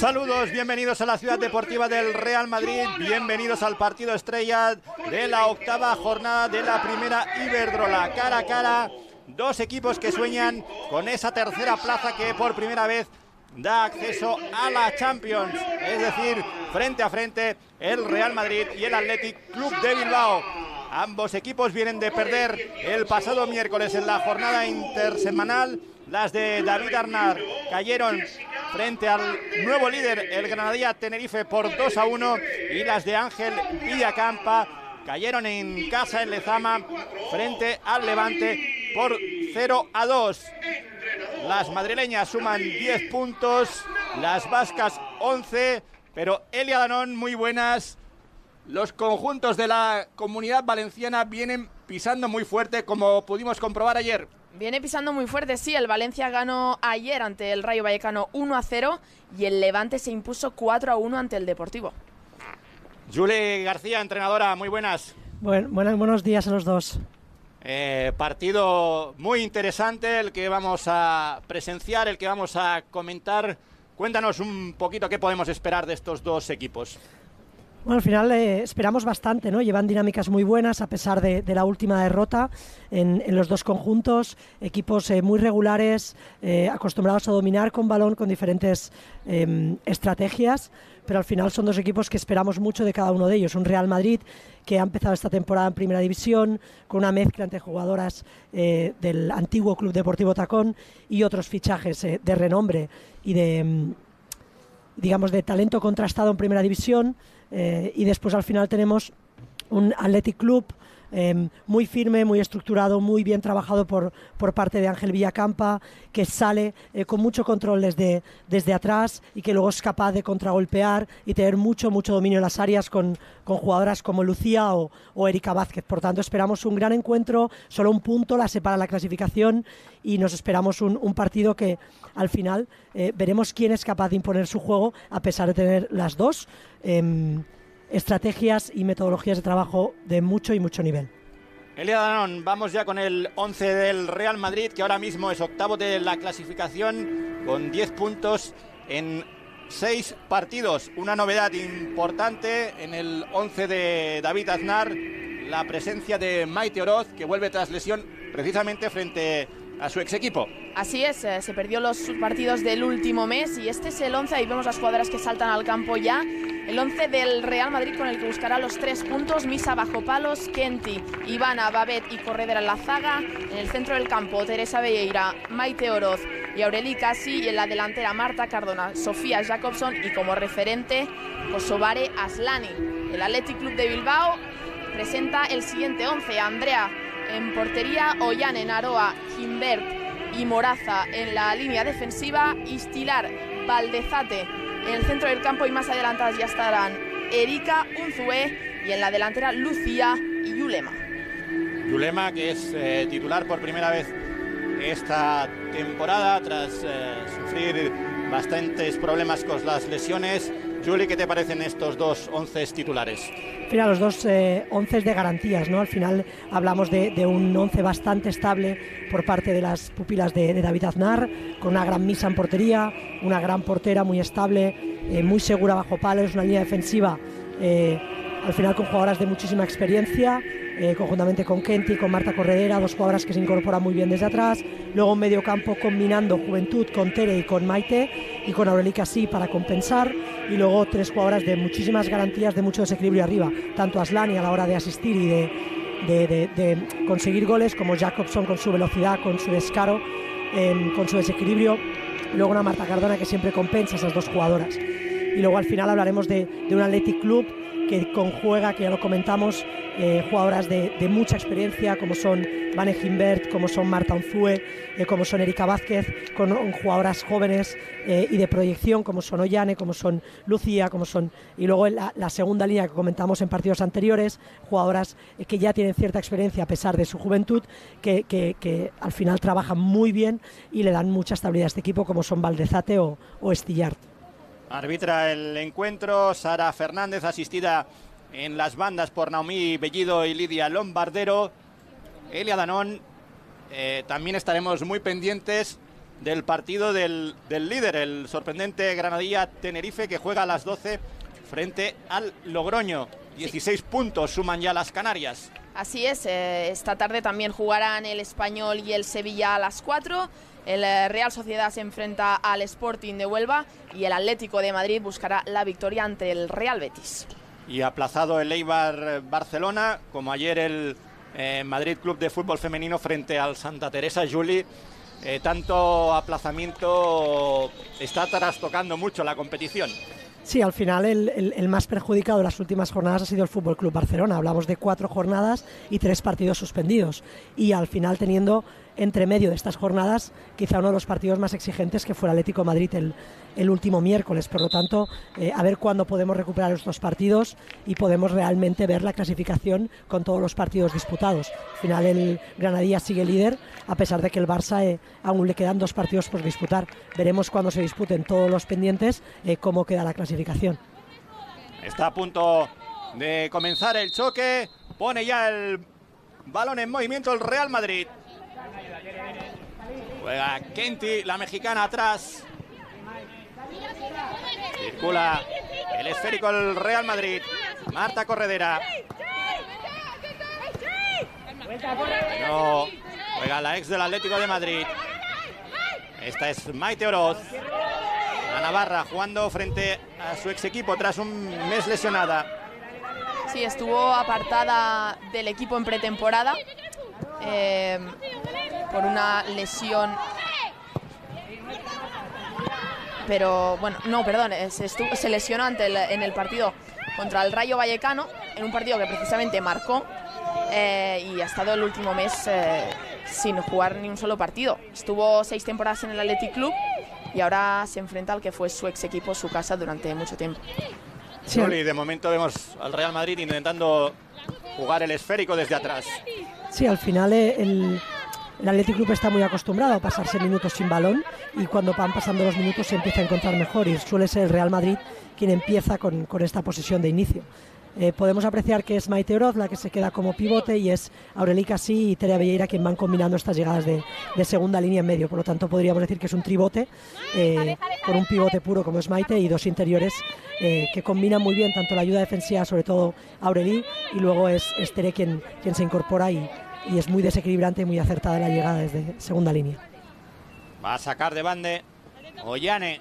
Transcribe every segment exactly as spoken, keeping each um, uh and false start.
Saludos, bienvenidos a la ciudad deportiva del Real Madrid, bienvenidos al partido estrella de la octava jornada de la primera Iberdrola. Cara a cara, dos equipos que sueñan con esa tercera plaza que por primera vez da acceso a la Champions, es decir, frente a frente el Real Madrid y el Athletic Club de Bilbao. Ambos equipos vienen de perder el pasado miércoles en la jornada intersemanal. Las de David Arnaz cayeron frente al nuevo líder, el Granadilla Tenerife, por dos a uno, y las de Ángel Villacampa cayeron en casa en Lezama frente al Levante por cero a dos. Las madrileñas suman diez puntos, las vascas once, pero Elia Danón, muy buenas. Los conjuntos de la Comunidad Valenciana vienen pisando muy fuerte, como pudimos comprobar ayer. Viene pisando muy fuerte, sí. El Valencia ganó ayer ante el Rayo Vallecano uno a cero y el Levante se impuso cuatro a uno ante el Deportivo. Yuli García, entrenadora, muy buenas. Buen, buenas, buenos días a los dos. Eh, partido muy interesante el que vamos a presenciar, el que vamos a comentar. Cuéntanos un poquito qué podemos esperar de estos dos equipos. Bueno, al final eh, esperamos bastante, ¿no? Llevan dinámicas muy buenas a pesar de, de la última derrota en, en los dos conjuntos, equipos eh, muy regulares, eh, acostumbrados a dominar con balón, con diferentes eh, estrategias, pero al final son dos equipos que esperamos mucho de cada uno de ellos. Un Real Madrid que ha empezado esta temporada en Primera División con una mezcla entre jugadoras eh, del antiguo Club Deportivo Tacón y otros fichajes eh, de renombre y de, digamos, de talento contrastado en Primera División. Eh, y después al final tenemos un Athletic Club eh, muy firme, muy estructurado, muy bien trabajado por, por parte de Ángel Villacampa, que sale eh, con mucho control desde, desde atrás y que luego es capaz de contragolpear y tener mucho, mucho dominio en las áreas con, con jugadoras como Lucía o, o Erika Vázquez. Por tanto, esperamos un gran encuentro, solo un punto la separa la clasificación y nos esperamos un, un partido que al final eh, veremos quién es capaz de imponer su juego a pesar de tener las dos Eh, estrategias y metodologías de trabajo de mucho y mucho nivel. Elia Danón, vamos ya con el once del Real Madrid, que ahora mismo es octavo de la clasificación con diez puntos en seis partidos. Una novedad importante en el once de David Aznar, la presencia de Maite Oroz, que vuelve tras lesión precisamente frente a su ex equipo. Así es, eh, se perdió los partidos del último mes y este es el once, ahí vemos las jugadoras que saltan al campo ya. El once del Real Madrid con el que buscará los tres puntos: Misa bajo palos, Kenty, Ivana, Babet y Corredera en la zaga. En el centro del campo, Teresa Velleira, Maite Oroz y Aureli Casi, y en la delantera Marta Cardona, Sofía Jacobson y como referente Kosovare Aslani. El Athletic Club de Bilbao presenta el siguiente once: Andrea en portería, Ollane, Naroa, Gimbert y Moraza en la línea defensiva, Istilar, Valdezate en el centro del campo, y más adelantadas ya estarán Erika, Unzué, y en la delantera Lucía y Yulema. Yulema, que es eh, titular por primera vez esta temporada tras eh, sufrir bastantes problemas con las lesiones. Juli, ¿qué te parecen estos dos once titulares? Mira, los dos eh, once de garantías, ¿no? Al final hablamos de, de un once bastante estable por parte de las pupilas de, de David Aznar, con una gran Misa en portería, una gran portera muy estable, eh, muy segura bajo palos, una línea defensiva eh, al final con jugadoras de muchísima experiencia, eh, conjuntamente con Kenty, con Marta Corredera, dos jugadoras que se incorporan muy bien desde atrás. Luego en medio campo combinando juventud con Tere y con Maite, y con Aureli Casi para compensar, y luego tres jugadoras de muchísimas garantías, de mucho desequilibrio arriba, tanto Aslani a la hora de asistir y de, de, de, de conseguir goles, como Jacobson con su velocidad, con su descaro, eh, con su desequilibrio, y luego una Marta Cardona que siempre compensa esas dos jugadoras. Y luego al final hablaremos de, de un Athletic Club que conjuega, que ya lo comentamos, eh, jugadoras de, de mucha experiencia, como son Vane Gimbert, como son Marta Unzué, eh, como son Erika Vázquez, con, con jugadoras jóvenes eh, y de proyección, como son Ollane, como son Lucía, como son... Y luego la, la segunda línea que comentamos en partidos anteriores, jugadoras eh, que ya tienen cierta experiencia a pesar de su juventud, que, que, que al final trabajan muy bien y le dan mucha estabilidad a este equipo, como son Valdezate o, o Estillart. Arbitra el encuentro Sara Fernández, asistida en las bandas por Naomi Bellido y Lidia Lombardero. Elia Danón, eh, también estaremos muy pendientes del partido del, del líder, el sorprendente Granadilla Tenerife, que juega a las doce frente al Logroño. dieciséis sí. puntos suman ya las Canarias. Así es, eh, esta tarde también jugarán el Español y el Sevilla a las cuatro. El eh, Real Sociedad se enfrenta al Sporting de Huelva y el Atlético de Madrid buscará la victoria ante el Real Betis. Y aplazado el Eibar Barcelona, como ayer el eh, Madrid Club de Fútbol Femenino frente al Santa Teresa. Juli, eh, tanto aplazamiento está trastocando mucho la competición. Sí, al final el, el, el más perjudicado de las últimas jornadas ha sido el Fútbol Club Barcelona. Hablamos de cuatro jornadas y tres partidos suspendidos. Y al final teniendo entre medio de estas jornadas quizá uno de los partidos más exigentes, que fue el Atlético de Madrid el, el último miércoles. Por lo tanto, eh, a ver cuándo podemos recuperar estos partidos y podemos realmente ver la clasificación con todos los partidos disputados. Al final el Granadilla sigue líder, a pesar de que el Barça eh, aún le quedan dos partidos por disputar. Veremos cuando se disputen todos los pendientes eh, cómo queda la clasificación. Está a punto de comenzar el choque, pone ya el balón en movimiento el Real Madrid. Juega Kenty, la mexicana, atrás. Circula el esférico el Real Madrid. Marta Corredera. No, juega la ex del Atlético de Madrid. Esta es Maite Oroz. La navarra jugando frente a su ex equipo tras un mes lesionada. Sí, estuvo apartada del equipo en pretemporada. Eh, por una lesión, pero bueno, no, perdón, se, estuvo, se lesionó ante el, en el partido contra el Rayo Vallecano, en un partido que precisamente marcó, eh, y ha estado el último mes eh, sin jugar ni un solo partido. Estuvo seis temporadas en el Athletic Club y ahora se enfrenta al que fue su ex equipo, su casa, durante mucho tiempo. Sí, de momento vemos al Real Madrid intentando jugar el esférico desde atrás. Sí, al final el, el Athletic Club está muy acostumbrado a pasarse minutos sin balón, y cuando van pasando los minutos se empieza a encontrar mejor, y suele ser el Real Madrid quien empieza con, con esta posición de inicio. Eh, podemos apreciar que es Maite Oroz la que se queda como pivote, y es Aureli Casí y Tere Abelleira quien van combinando estas llegadas de, de segunda línea en medio. Por lo tanto, podríamos decir que es un tribote eh, con un pivote puro como es Maite y dos interiores eh, que combinan muy bien tanto la ayuda defensiva, sobre todo Aureli, y luego es, es Tere quien, quien se incorpora y, y es muy desequilibrante y muy acertada la llegada desde segunda línea. Va a sacar de bande Ollane.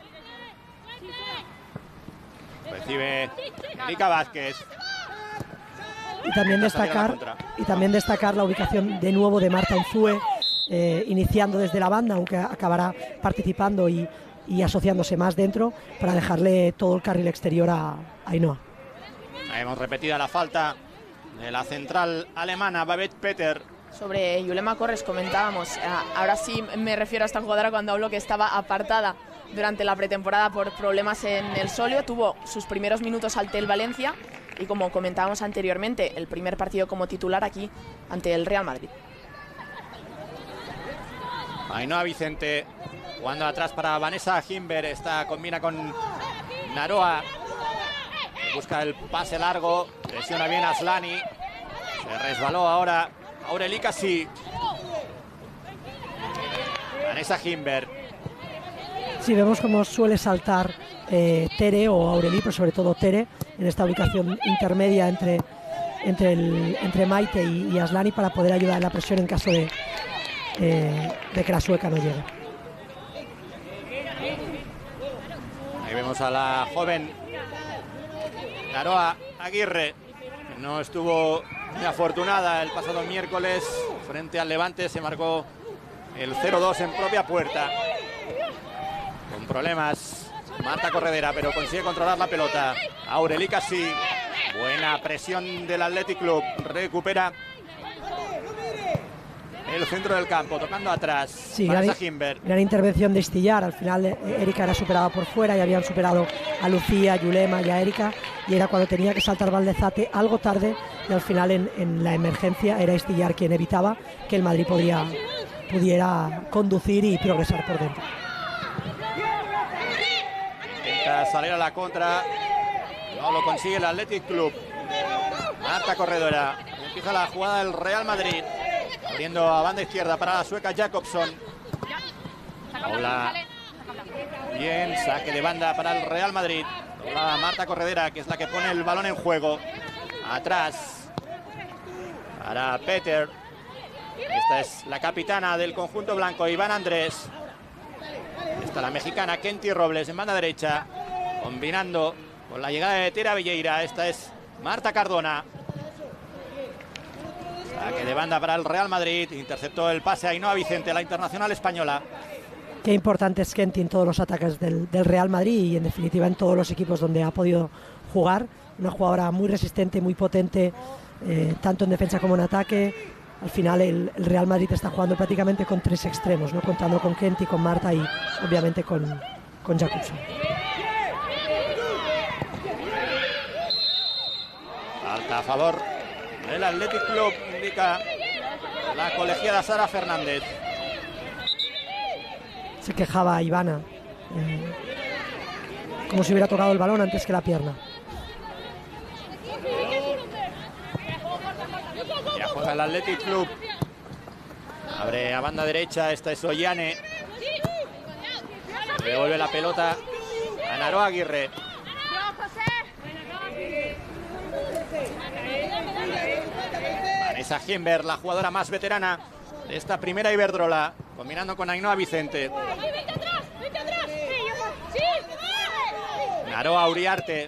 Recibe Erika Vázquez. Y también destacar y también destacar la ubicación de nuevo de Marta Unzúe, eh, iniciando desde la banda, aunque acabará participando y, y asociándose más dentro para dejarle todo el carril exterior a, a Ainhoa. Hemos repetido la falta de la central alemana Babette Peter. Sobre Yulema Corres comentábamos, ahora sí me refiero a esta jugadora cuando hablo que estaba apartada durante la pretemporada por problemas en el sóleo. Tuvo sus primeros minutos ante el Valencia y, como comentábamos anteriormente, el primer partido como titular aquí ante el Real Madrid. Ainhoa Vicente jugando atrás para Vanessa Himber. Esta combina con Naroa, busca el pase largo, presiona bien a Aslani, se resbaló ahora Aureli Casí. Vanessa Himber. Sí, vemos cómo suele saltar eh, Tere o Aureli, pero sobre todo Tere, en esta ubicación intermedia entre, entre, el, entre Maite y, y Aslani, para poder ayudar en la presión en caso de, eh, de que la sueca no llegue. Ahí vemos a la joven Naroa Aguirre, que no estuvo muy afortunada el pasado miércoles frente al Levante. Se marcó el cero dos en propia puerta. Con problemas Marta Corredera, pero consigue controlar la pelota. Aureli Casí, buena presión del Athletic Club, recupera el centro del campo, tocando atrás. Sí, gran, gran intervención de Estillar. Al final Erika era superada por fuera y habían superado a Lucía, a Yulema y a Erika, y era cuando tenía que saltar Valdezate algo tarde, y al final en, en la emergencia era Estillar quien evitaba que el Madrid podría, pudiera conducir y progresar por dentro. Intenta salir a la contra, no lo consigue el Athletic Club. Marta Corredera, empieza la jugada del Real Madrid, abriendo a banda izquierda para la sueca Jacobson. Hola. Bien, saque de banda para el Real Madrid. La Marta Corredera, que es la que pone el balón en juego. Atrás para Peter. Esta es la capitana del conjunto blanco, Iván Andrés. Está la mexicana Kenty Robles en banda derecha, combinando con la llegada de Tera Villeira. Esta es Marta Cardona. Saque de banda para el Real Madrid. Interceptó el pase a Ainhoa Vicente, la internacional española. Qué importante es Kenty en todos los ataques del, del Real Madrid y en definitiva en todos los equipos donde ha podido jugar. Una jugadora muy resistente, muy potente, eh, tanto en defensa como en ataque. Al final el, el Real Madrid está jugando prácticamente con tres extremos, ¿no? Contando con Kenty, con Marta y obviamente con, con Jacobson. Falta a favor del Athletic Club, indica la colegiada Sara Fernández. Se quejaba Ivana, eh, como si hubiera tocado el balón antes que la pierna. Ya juega el Athletic Club. Abre a banda derecha, esta es Ollane. Devuelve la pelota a Naroa Aguirre. Vanessa Gienberg, la jugadora más veterana de esta primera Iberdrola, combinando con Ainhoa Vicente. Naroa Uriarte.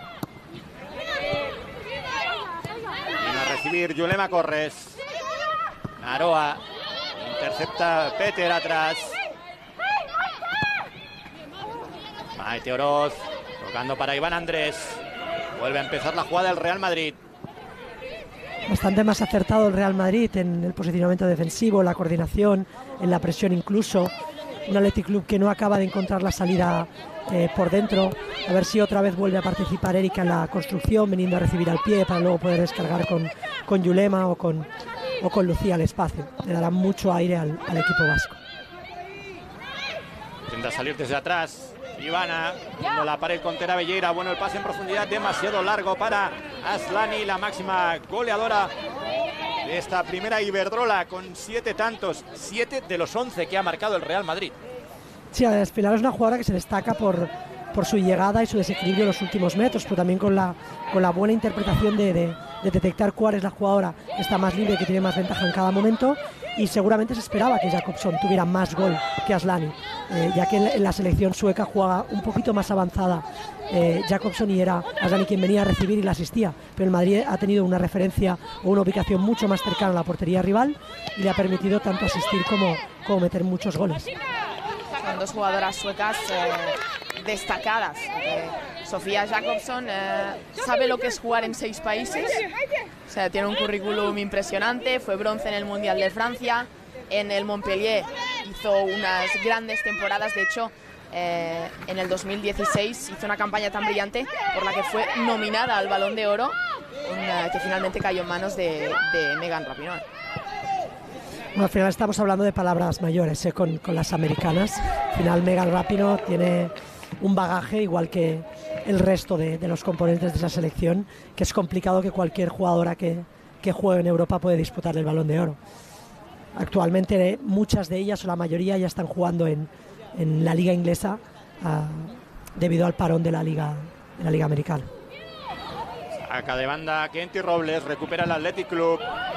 Viene a recibir Yulema Corres. Naroa. Intercepta Peter atrás. Maite Oroz. Tocando para Iván Andrés. Vuelve a empezar la jugada del Real Madrid. Bastante más acertado el Real Madrid en el posicionamiento defensivo, en la coordinación, en la presión incluso. Un Athletic Club que no acaba de encontrar la salida eh, por dentro. A ver si otra vez vuelve a participar Erika en la construcción, viniendo a recibir al pie para luego poder descargar con, con Yulema o con, o con Lucía al espacio. Le dará mucho aire al, al equipo vasco. Intenta salir desde atrás. Ivana, viendo la pared con Tera Villeira. Bueno, el pase en profundidad demasiado largo para Aslani, la máxima goleadora de esta primera Iberdrola, con siete tantos, siete de los once que ha marcado el Real Madrid. Sí, al final es una jugadora que se destaca por, por su llegada y su desequilibrio en los últimos metros, pero también con la, con la buena interpretación de, de, de detectar cuál es la jugadora que está más libre, que tiene más ventaja en cada momento. Y seguramente se esperaba que Jacobson tuviera más gol que Aslani, eh, ya que en la, en la selección sueca jugaba un poquito más avanzada eh, Jacobson y era Aslani quien venía a recibir y la asistía. Pero el Madrid ha tenido una referencia o una ubicación mucho más cercana a la portería rival y le ha permitido tanto asistir como, como meter muchos goles. Son dos jugadoras suecas eh, destacadas. Eh, Sofía Jacobson eh, sabe lo que es jugar en seis países. O sea, tiene un currículum impresionante. Fue bronce en el Mundial de Francia. En el Montpellier hizo unas grandes temporadas. De hecho, eh, en el dos mil dieciséis hizo una campaña tan brillante por la que fue nominada al Balón de Oro, una, que finalmente cayó en manos de, de Megan Rapinoe. Bueno, al final estamos hablando de palabras mayores, ¿eh? con, con las americanas. Al final Megan Rapinoe tiene un bagaje igual que el resto de, de los componentes de esa selección, que es complicado que cualquier jugadora que, que juegue en Europa puede disputar el Balón de Oro. Actualmente muchas de ellas o la mayoría ya están jugando en, en la liga inglesa uh, debido al parón de la liga, de la liga americana. Saca de banda Kenty Robles, recupera el Athletic Club.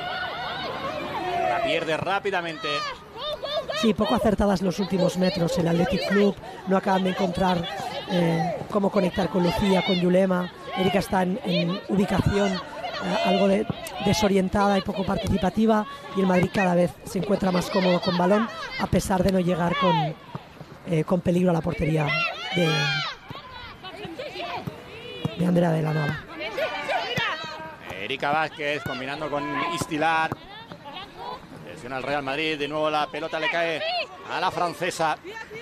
La pierde rápidamente. Sí, poco acertadas los últimos metros el Athletic Club, no acaban de encontrar eh, cómo conectar con Lucía, con Yulema. Erika está en, en ubicación eh, algo de, desorientada y poco participativa, y el Madrid cada vez se encuentra más cómodo con balón, a pesar de no llegar con, eh, con peligro a la portería de, de Andrea de la Nava. Erika Vázquez combinando con Istilar. Al Real Madrid, de nuevo la pelota le cae a la francesa.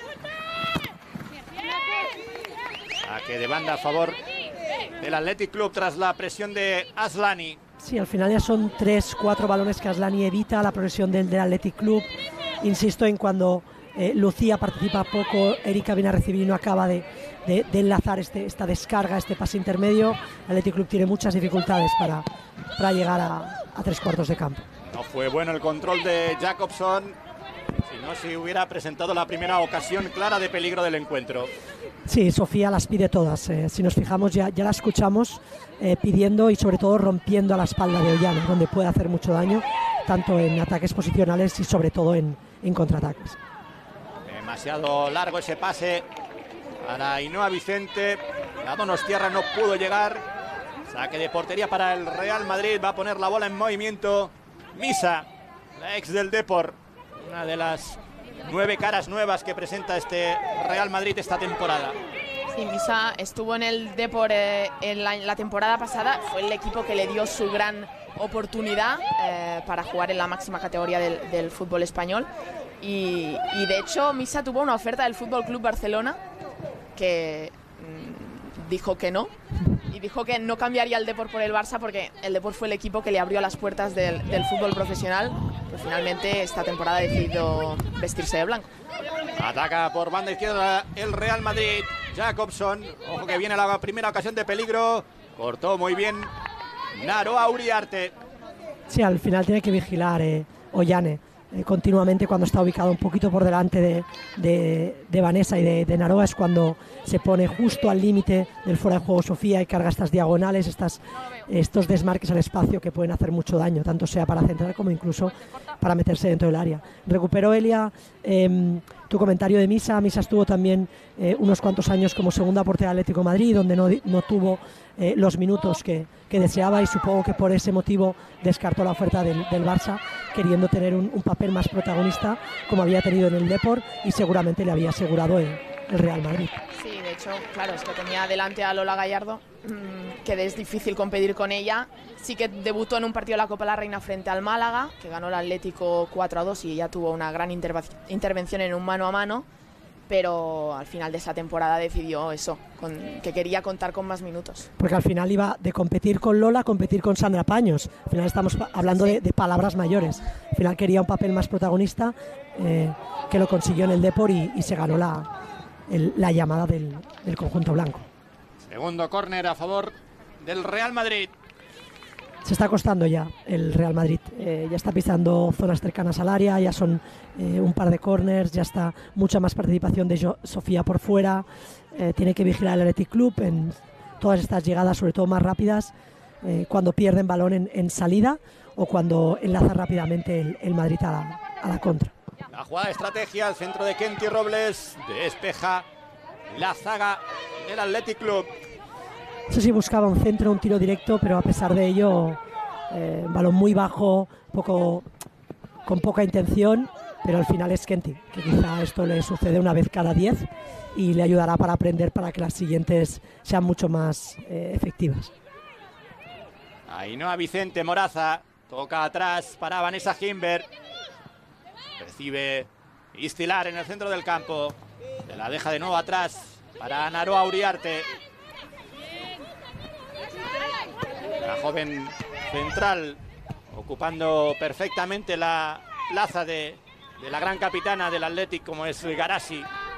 Saque de banda a favor del Athletic Club tras la presión de Aslani. Sí, al final ya son tres, cuatro balones que Aslani evita la progresión del, del Athletic Club. Insisto en cuando eh, Lucía participa poco, Erika viene a recibir y no acaba de, de, de enlazar este, esta descarga, este pase intermedio. El Athletic Club tiene muchas dificultades para, para llegar a, a tres cuartos de campo. No fue bueno el control de Jacobson. Si no, se hubiera presentado la primera ocasión clara de peligro del encuentro. Sí, Sofía las pide todas. Eh, si nos fijamos, ya, ya la escuchamos eh, pidiendo y sobre todo rompiendo a la espalda de Ollane, donde puede hacer mucho daño, tanto en ataques posicionales y sobre todo en, en contraataques. Demasiado largo ese pase para Ainhoa Vicente. La Donostierra no pudo llegar. Saque de portería para el Real Madrid. Va a poner la bola en movimiento Misa, la ex del Depor. Una de las nueve caras nuevas que presenta este Real Madrid esta temporada. Sí, Misa estuvo en el Depor eh, en la, la temporada pasada. Fue el equipo que le dio su gran oportunidad eh, para jugar en la máxima categoría del, del fútbol español. Y, y de hecho Misa tuvo una oferta del Fútbol Club Barcelona que mmm, dijo que no. Y dijo que no cambiaría el Depor por el Barça porque el Depor fue el equipo que le abrió las puertas del, del fútbol profesional. Pero finalmente esta temporada ha decidido vestirse de blanco. Ataca por banda izquierda el Real Madrid. Jacobson, ojo que viene la primera ocasión de peligro. Cortó muy bien Naroa Uriarte. Sí, al final tiene que vigilar eh, Ollane eh, continuamente cuando está ubicado un poquito por delante de, de, de Vanessa y de, de Naroa. Es cuando se pone justo al límite del fuera de juego Sofía y carga estas diagonales, estas, estos desmarques al espacio que pueden hacer mucho daño, tanto sea para centrar como incluso para meterse dentro del área. Recuperó Elia eh, tu comentario de Misa. Misa estuvo también eh, unos cuantos años como segunda portera del Atlético de Madrid, donde no, no tuvo eh, los minutos que, que deseaba, y supongo que por ese motivo descartó la oferta del, del Barça, queriendo tener un, un papel más protagonista como había tenido en el Depor y seguramente le había asegurado el, el Real Madrid. Sí, de hecho, claro, es que tenía delante a Lola Gallardo, mmm, que es difícil competir con ella. Sí que debutó en un partido de la Copa de la Reina frente al Málaga, que ganó el Atlético cuatro a dos y ella tuvo una gran intervención en un mano a mano, pero al final de esa temporada decidió eso, con, que quería contar con más minutos. Porque al final iba de competir con Lola a competir con Sandra Paños. Al final estamos hablando de, de palabras mayores. Al final quería un papel más protagonista, eh, que lo consiguió en el Depor y, y se ganó la, el, la llamada del, del conjunto blanco. Segundo córner a favor del Real Madrid. Se está costando ya el Real Madrid, eh, ya está pisando zonas cercanas al área, ya son eh, un par de corners, ya está mucha más participación de jo Sofía por fuera, eh, tiene que vigilar el Athletic Club en todas estas llegadas, sobre todo más rápidas, eh, cuando pierden balón en, en salida o cuando enlaza rápidamente el, el Madrid a la, a la contra. La jugada de estrategia al centro de Kenty Robles, despeja la zaga del Athletic Club. No sé si buscaba un centro, un tiro directo, pero a pesar de ello, eh, balón muy bajo, poco, con poca intención, pero al final es Kenty, que quizá esto le sucede una vez cada diez y le ayudará para aprender para que las siguientes sean mucho más eh, efectivas. Ainhoa Vicente Moraza, toca atrás para Vanessa Gimber. Recibe Istilar en el centro del campo, se la deja de nuevo atrás para Naroa Uriarte. La joven central ocupando perfectamente la plaza de, de la gran capitana del Athletic como es Garasi.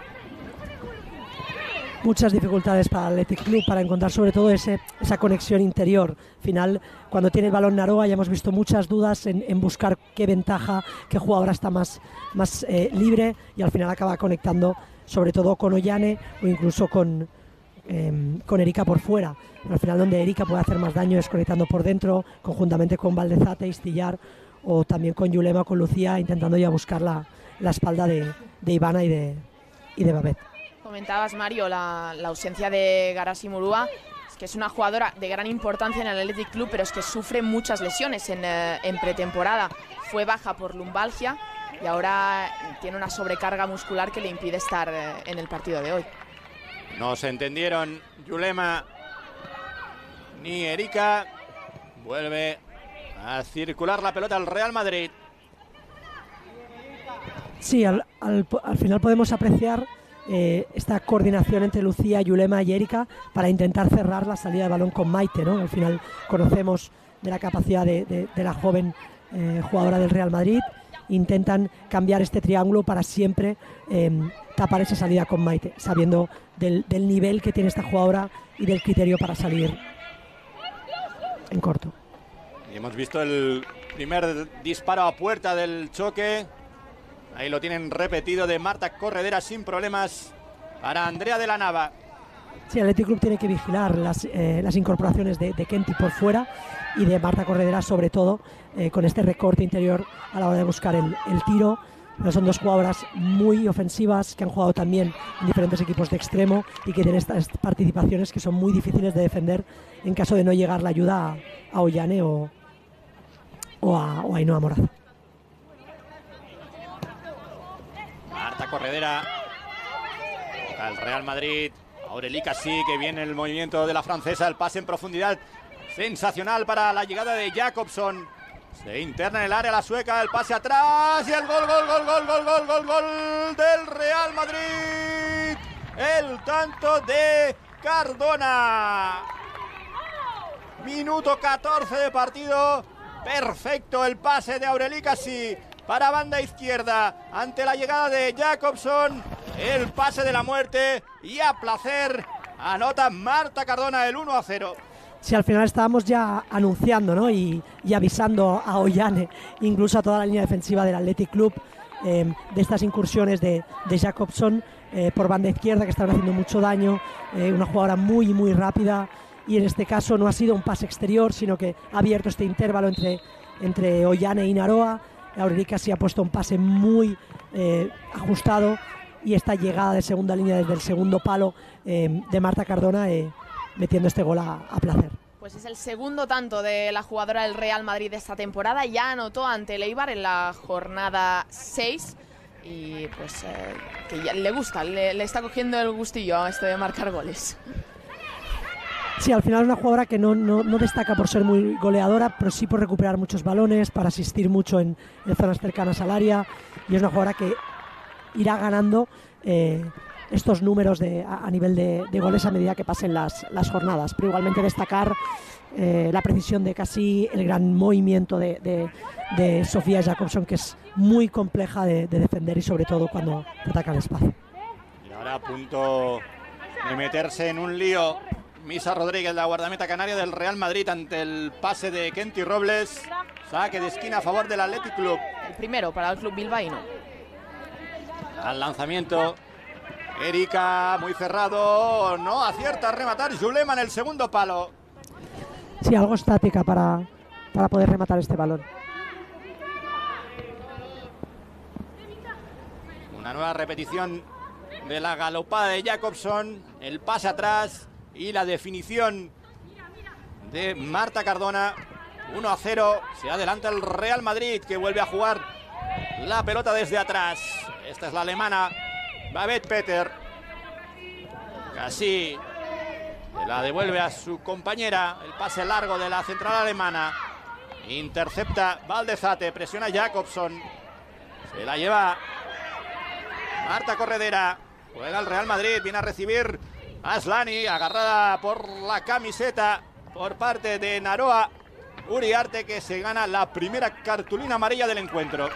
Muchas dificultades para el Athletic Club para encontrar sobre todo ese, esa conexión interior. Al final, cuando tiene el balón Naroa, ya hemos visto muchas dudas en, en buscar qué ventaja, qué jugadora está más, más eh, libre, y al final acaba conectando sobre todo con Ollane o incluso con, eh, con Erika por fuera. Pero al final donde Erika puede hacer más daño es conectando por dentro, conjuntamente con Valdezate, Istillar, o también con Yulema, con Lucía, intentando ya buscar la, la espalda de, de Ivana y de, y de Babette. Comentabas, Mario, la, la ausencia de Garasi Murúa, es que es una jugadora de gran importancia en el Athletic Club, pero es que sufre muchas lesiones en, eh, en pretemporada. Fue baja por lumbalgia y ahora tiene una sobrecarga muscular que le impide estar eh, en el partido de hoy. No se entendieron Yulema ni Erika. Vuelve a circular la pelota al Real Madrid. Sí, al, al, al final podemos apreciar Eh, esta coordinación entre Lucía, Yulema y Erika para intentar cerrar la salida de balón con Maite, ¿no? Al final conocemos de la capacidad de, de, de la joven eh, jugadora del Real Madrid. Intentan cambiar este triángulo para siempre eh, tapar esa salida con Maite, sabiendo del, del nivel que tiene esta jugadora y del criterio para salir en corto. Y hemos visto el primer disparo a puerta del choque. Ahí lo tienen repetido de Marta Corredera sin problemas para Andrea de la Nava. Sí, el Athletic Club tiene que vigilar las, eh, las incorporaciones de, de Kenty por fuera y de Marta Corredera sobre todo, eh, con este recorte interior a la hora de buscar el, el tiro. Pero son dos jugadoras muy ofensivas que han jugado también en diferentes equipos de extremo y que tienen estas participaciones que son muy difíciles de defender en caso de no llegar la ayuda a, a Ollane o, o a, o a Ainhoa Moraza. Marta Corredera, el Real Madrid. Aurelica sí, que viene el movimiento de la francesa, el pase en profundidad sensacional para la llegada de Jacobson. Se interna en el área la sueca, el pase atrás y el gol, gol, gol, gol, gol, gol, gol, gol del Real Madrid. El tanto de Cardona. Minuto catorce de partido. Perfecto el pase de Aurelica sí para banda izquierda ante la llegada de Jacobson. El pase de la muerte y a placer anota Marta Cardona el uno a cero. Sí, al final estábamos ya anunciando, ¿no? y, y avisando a Ollane, incluso a toda la línea defensiva del Athletic Club, eh, de estas incursiones de, de Jacobson eh, por banda izquierda que estaban haciendo mucho daño, eh, una jugadora muy muy rápida, y en este caso no ha sido un pase exterior, sino que ha abierto este intervalo entre, entre Ollane y Naroa. Aurelica sí ha puesto un pase muy eh, ajustado, y esta llegada de segunda línea desde el segundo palo eh, de Marta Cardona, eh, metiendo este gol a, a placer. Pues es el segundo tanto de la jugadora del Real Madrid de esta temporada. Ya anotó ante el Eibar en la jornada seis. Y pues eh, que ya le gusta, le, le está cogiendo el gustillo a esto de marcar goles. Sí, al final es una jugadora que no, no, no destaca por ser muy goleadora, pero sí por recuperar muchos balones, para asistir mucho en, en zonas cercanas al área. Y es una jugadora que irá ganando eh, estos números de, a, a nivel de, de goles a medida que pasen las, las jornadas. Pero igualmente destacar eh, la precisión de Casi, el gran movimiento de, de, de Sofía Jacobson, que es muy compleja de, de defender, y sobre todo cuando ataca el espacio. Y ahora a punto de meterse en un lío Misa Rodríguez, la guardameta canaria del Real Madrid, ante el pase de Kenty Robles. Saque de esquina a favor del Athletic Club. El primero para el club bilbaíno. Al lanzamiento, Erika muy cerrado, no acierta a rematar Julema en el segundo palo. Sí, algo estática para, para poder rematar este balón. Una nueva repetición de la galopada de Jacobson, el pase atrás y la definición de Marta Cardona. Uno a cero, se adelanta el Real Madrid, que vuelve a jugar la pelota desde atrás. Esta es la alemana Babette Peter. Casi la devuelve a su compañera. El pase largo de la central alemana. Intercepta Valdezate, presiona Jacobson. Se la lleva Marta Corredera. Juega el Real Madrid, viene a recibir Aslani, agarrada por la camiseta por parte de Naroa Uriarte, que se gana la primera cartulina amarilla del encuentro.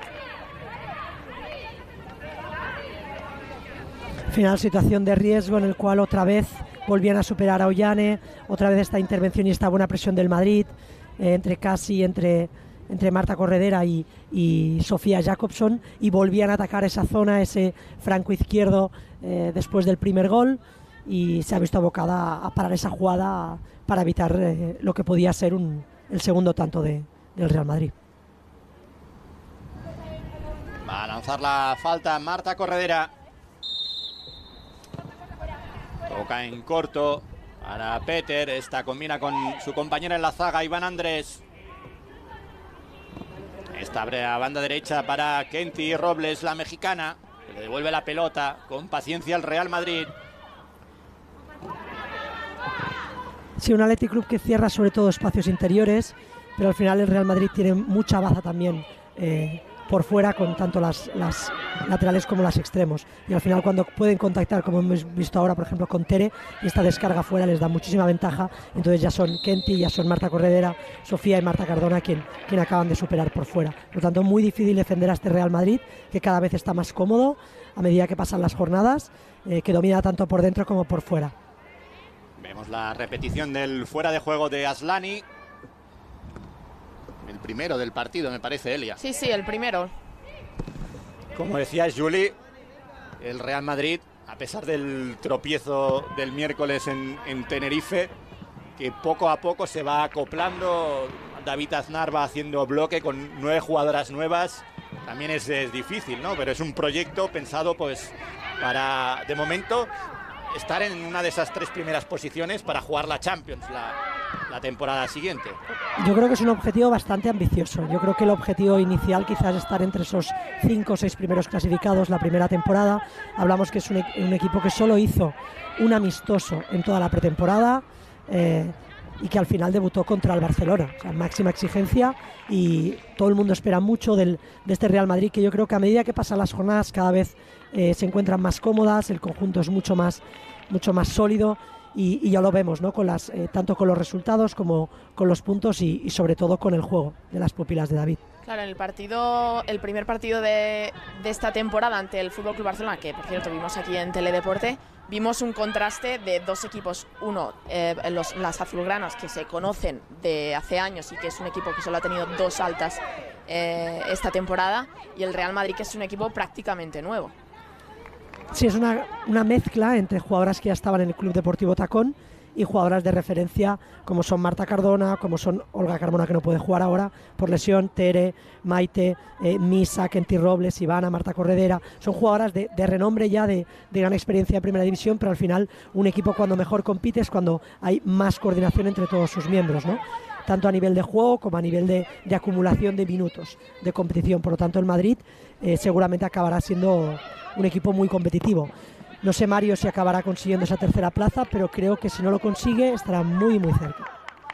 Final, situación de riesgo en el cual otra vez volvían a superar a Ollane, otra vez esta intervención y esta buena presión del Madrid, eh, entre Casi, entre, entre Marta Corredera y, y Sofía Jacobson, y volvían a atacar esa zona, ese franco izquierdo eh, después del primer gol, y se ha visto abocada a parar esa jugada para evitar eh, lo que podía ser un, el segundo tanto de, del Real Madrid. Va a lanzar la falta Marta Corredera. Toca en corto para Peter. Esta combina con su compañera en la zaga, Iván Andrés. Esta abre a banda derecha para Kenty Robles, la mexicana, que le devuelve la pelota con paciencia al Real Madrid. Sí, un Athletic Club que cierra sobre todo espacios interiores, pero al final el Real Madrid tiene mucha baza también eh, por fuera, con tanto las, las laterales como las extremos, y al final cuando pueden contactar, como hemos visto ahora por ejemplo con Tere, y esta descarga fuera les da muchísima ventaja. Entonces ya son Kenty, ya son Marta Corredera, Sofía y Marta Cardona quien, quien acaban de superar por fuera. Por lo tanto, muy difícil defender a este Real Madrid, que cada vez está más cómodo a medida que pasan las jornadas, eh, que domina tanto por dentro como por fuera. Vemos la repetición del fuera de juego de Aslani. El primero del partido, me parece, Elia. Sí, sí, el primero. Como decías, Juli, el Real Madrid, a pesar del tropiezo del miércoles en, en Tenerife, que poco a poco se va acoplando. David Aznar va haciendo bloque con nueve jugadoras nuevas. También es, es difícil, ¿no? Pero es un proyecto pensado, pues, para, de momento, estar en una de esas tres primeras posiciones para jugar la Champions la, la temporada siguiente. Yo creo que es un objetivo bastante ambicioso. Yo creo que el objetivo inicial quizás es estar entre esos cinco o seis primeros clasificados la primera temporada. Hablamos que es un, un equipo que solo hizo un amistoso en toda la pretemporada eh, y que al final debutó contra el Barcelona. O sea, máxima exigencia, y todo el mundo espera mucho del, de este Real Madrid, que yo creo que a medida que pasan las jornadas cada vez eh, se encuentran más cómodas, el conjunto es mucho más, mucho más sólido. Y, y ya lo vemos, ¿no? Con las, eh, tanto con los resultados como con los puntos y, y sobre todo con el juego de las pupilas de David. Claro, en el partido, el primer partido de, de esta temporada ante el F C Barcelona, que por cierto vimos aquí en Teledeporte, vimos un contraste de dos equipos. Uno, eh, los, las azulgranas, que se conocen de hace años y que es un equipo que solo ha tenido dos altas eh, esta temporada, y el Real Madrid, que es un equipo prácticamente nuevo. Sí, es una, una mezcla entre jugadoras que ya estaban en el Club Deportivo Tacón y jugadoras de referencia como son Marta Cardona, como son Olga Carmona, que no puede jugar ahora por lesión, Tere, Maite, eh, Misa, Kenty Robles, Ivana, Marta Corredera. Son jugadoras de, de renombre ya, de, de gran experiencia en primera división, pero al final un equipo cuando mejor compite es cuando hay más coordinación entre todos sus miembros, ¿no? Tanto a nivel de juego como a nivel de, de acumulación de minutos de competición. Por lo tanto, el Madrid eh, seguramente acabará siendo un equipo muy competitivo. No sé, Mario, si acabará consiguiendo esa tercera plaza, pero creo que si no lo consigue estará muy, muy cerca.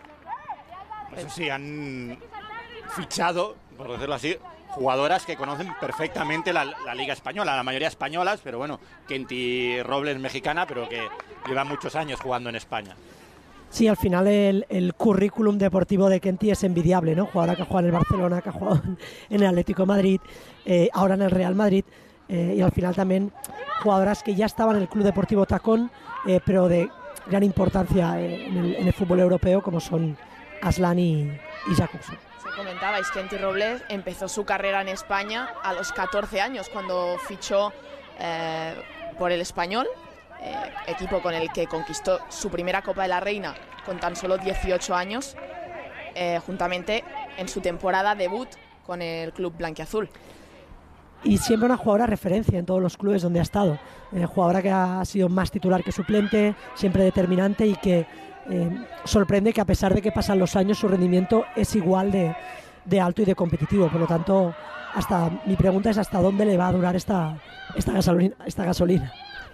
Eso sí, han fichado, por decirlo así, jugadoras que conocen perfectamente la, la Liga Española, la mayoría españolas, pero bueno, Kenty Robles, mexicana, pero que lleva muchos años jugando en España. Sí, al final el, el currículum deportivo de Kenty es envidiable, ¿no? Jugadora que ha jugado en el Barcelona, que ha jugado en el Atlético de Madrid, eh, ahora en el Real Madrid. Eh, y al final también jugadoras que ya estaban en el Club Deportivo Tacón, eh, pero de gran importancia eh, en, el, en el fútbol europeo, como son Aslan y, y Jacobson. Se comentabais, Kenty Robles empezó su carrera en España a los catorce años, cuando fichó eh, por el Español, eh, equipo con el que conquistó su primera Copa de la Reina con tan solo dieciocho años, eh, juntamente en su temporada debut con el club blanquiazul. Y siempre una jugadora referencia en todos los clubes donde ha estado, eh, jugadora que ha sido más titular que suplente, siempre determinante, y que eh, sorprende que a pesar de que pasan los años su rendimiento es igual de, de alto y de competitivo. Por lo tanto, hasta mi pregunta es hasta dónde le va a durar esta, esta, gasolina, esta gasolina.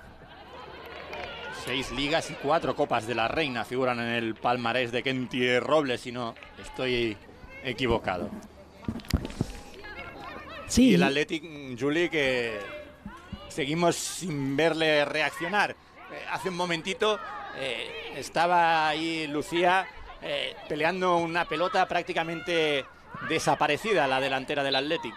Seis ligas y cuatro copas de la Reina figuran en el palmarés de Kenty Robles, si no estoy equivocado. Sí. Y el Athletic, Juli, que seguimos sin verle reaccionar. Eh, hace un momentito eh, estaba ahí Lucía eh, peleando una pelota prácticamente desaparecida, la delantera del Athletic.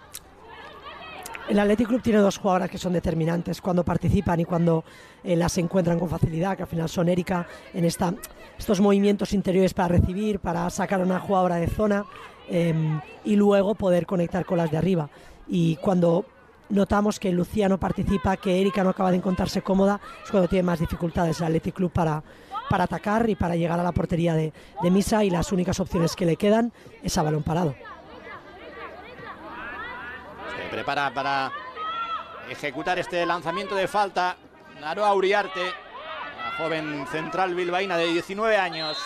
El Athletic Club tiene dos jugadoras que son determinantes cuando participan y cuando eh, las encuentran con facilidad, que al final son Erika en esta, estos movimientos interiores para recibir, para sacar a una jugadora de zona, eh, y luego poder conectar con las de arriba. Y cuando notamos que Lucía no participa, que Erika no acaba de encontrarse cómoda, es cuando tiene más dificultades el Athletic Club para, para atacar y para llegar a la portería de, de Misa, y las únicas opciones que le quedan es a balón parado. Se prepara para ejecutar este lanzamiento de falta Naroa Uriarte, la joven central bilbaína de diecinueve años.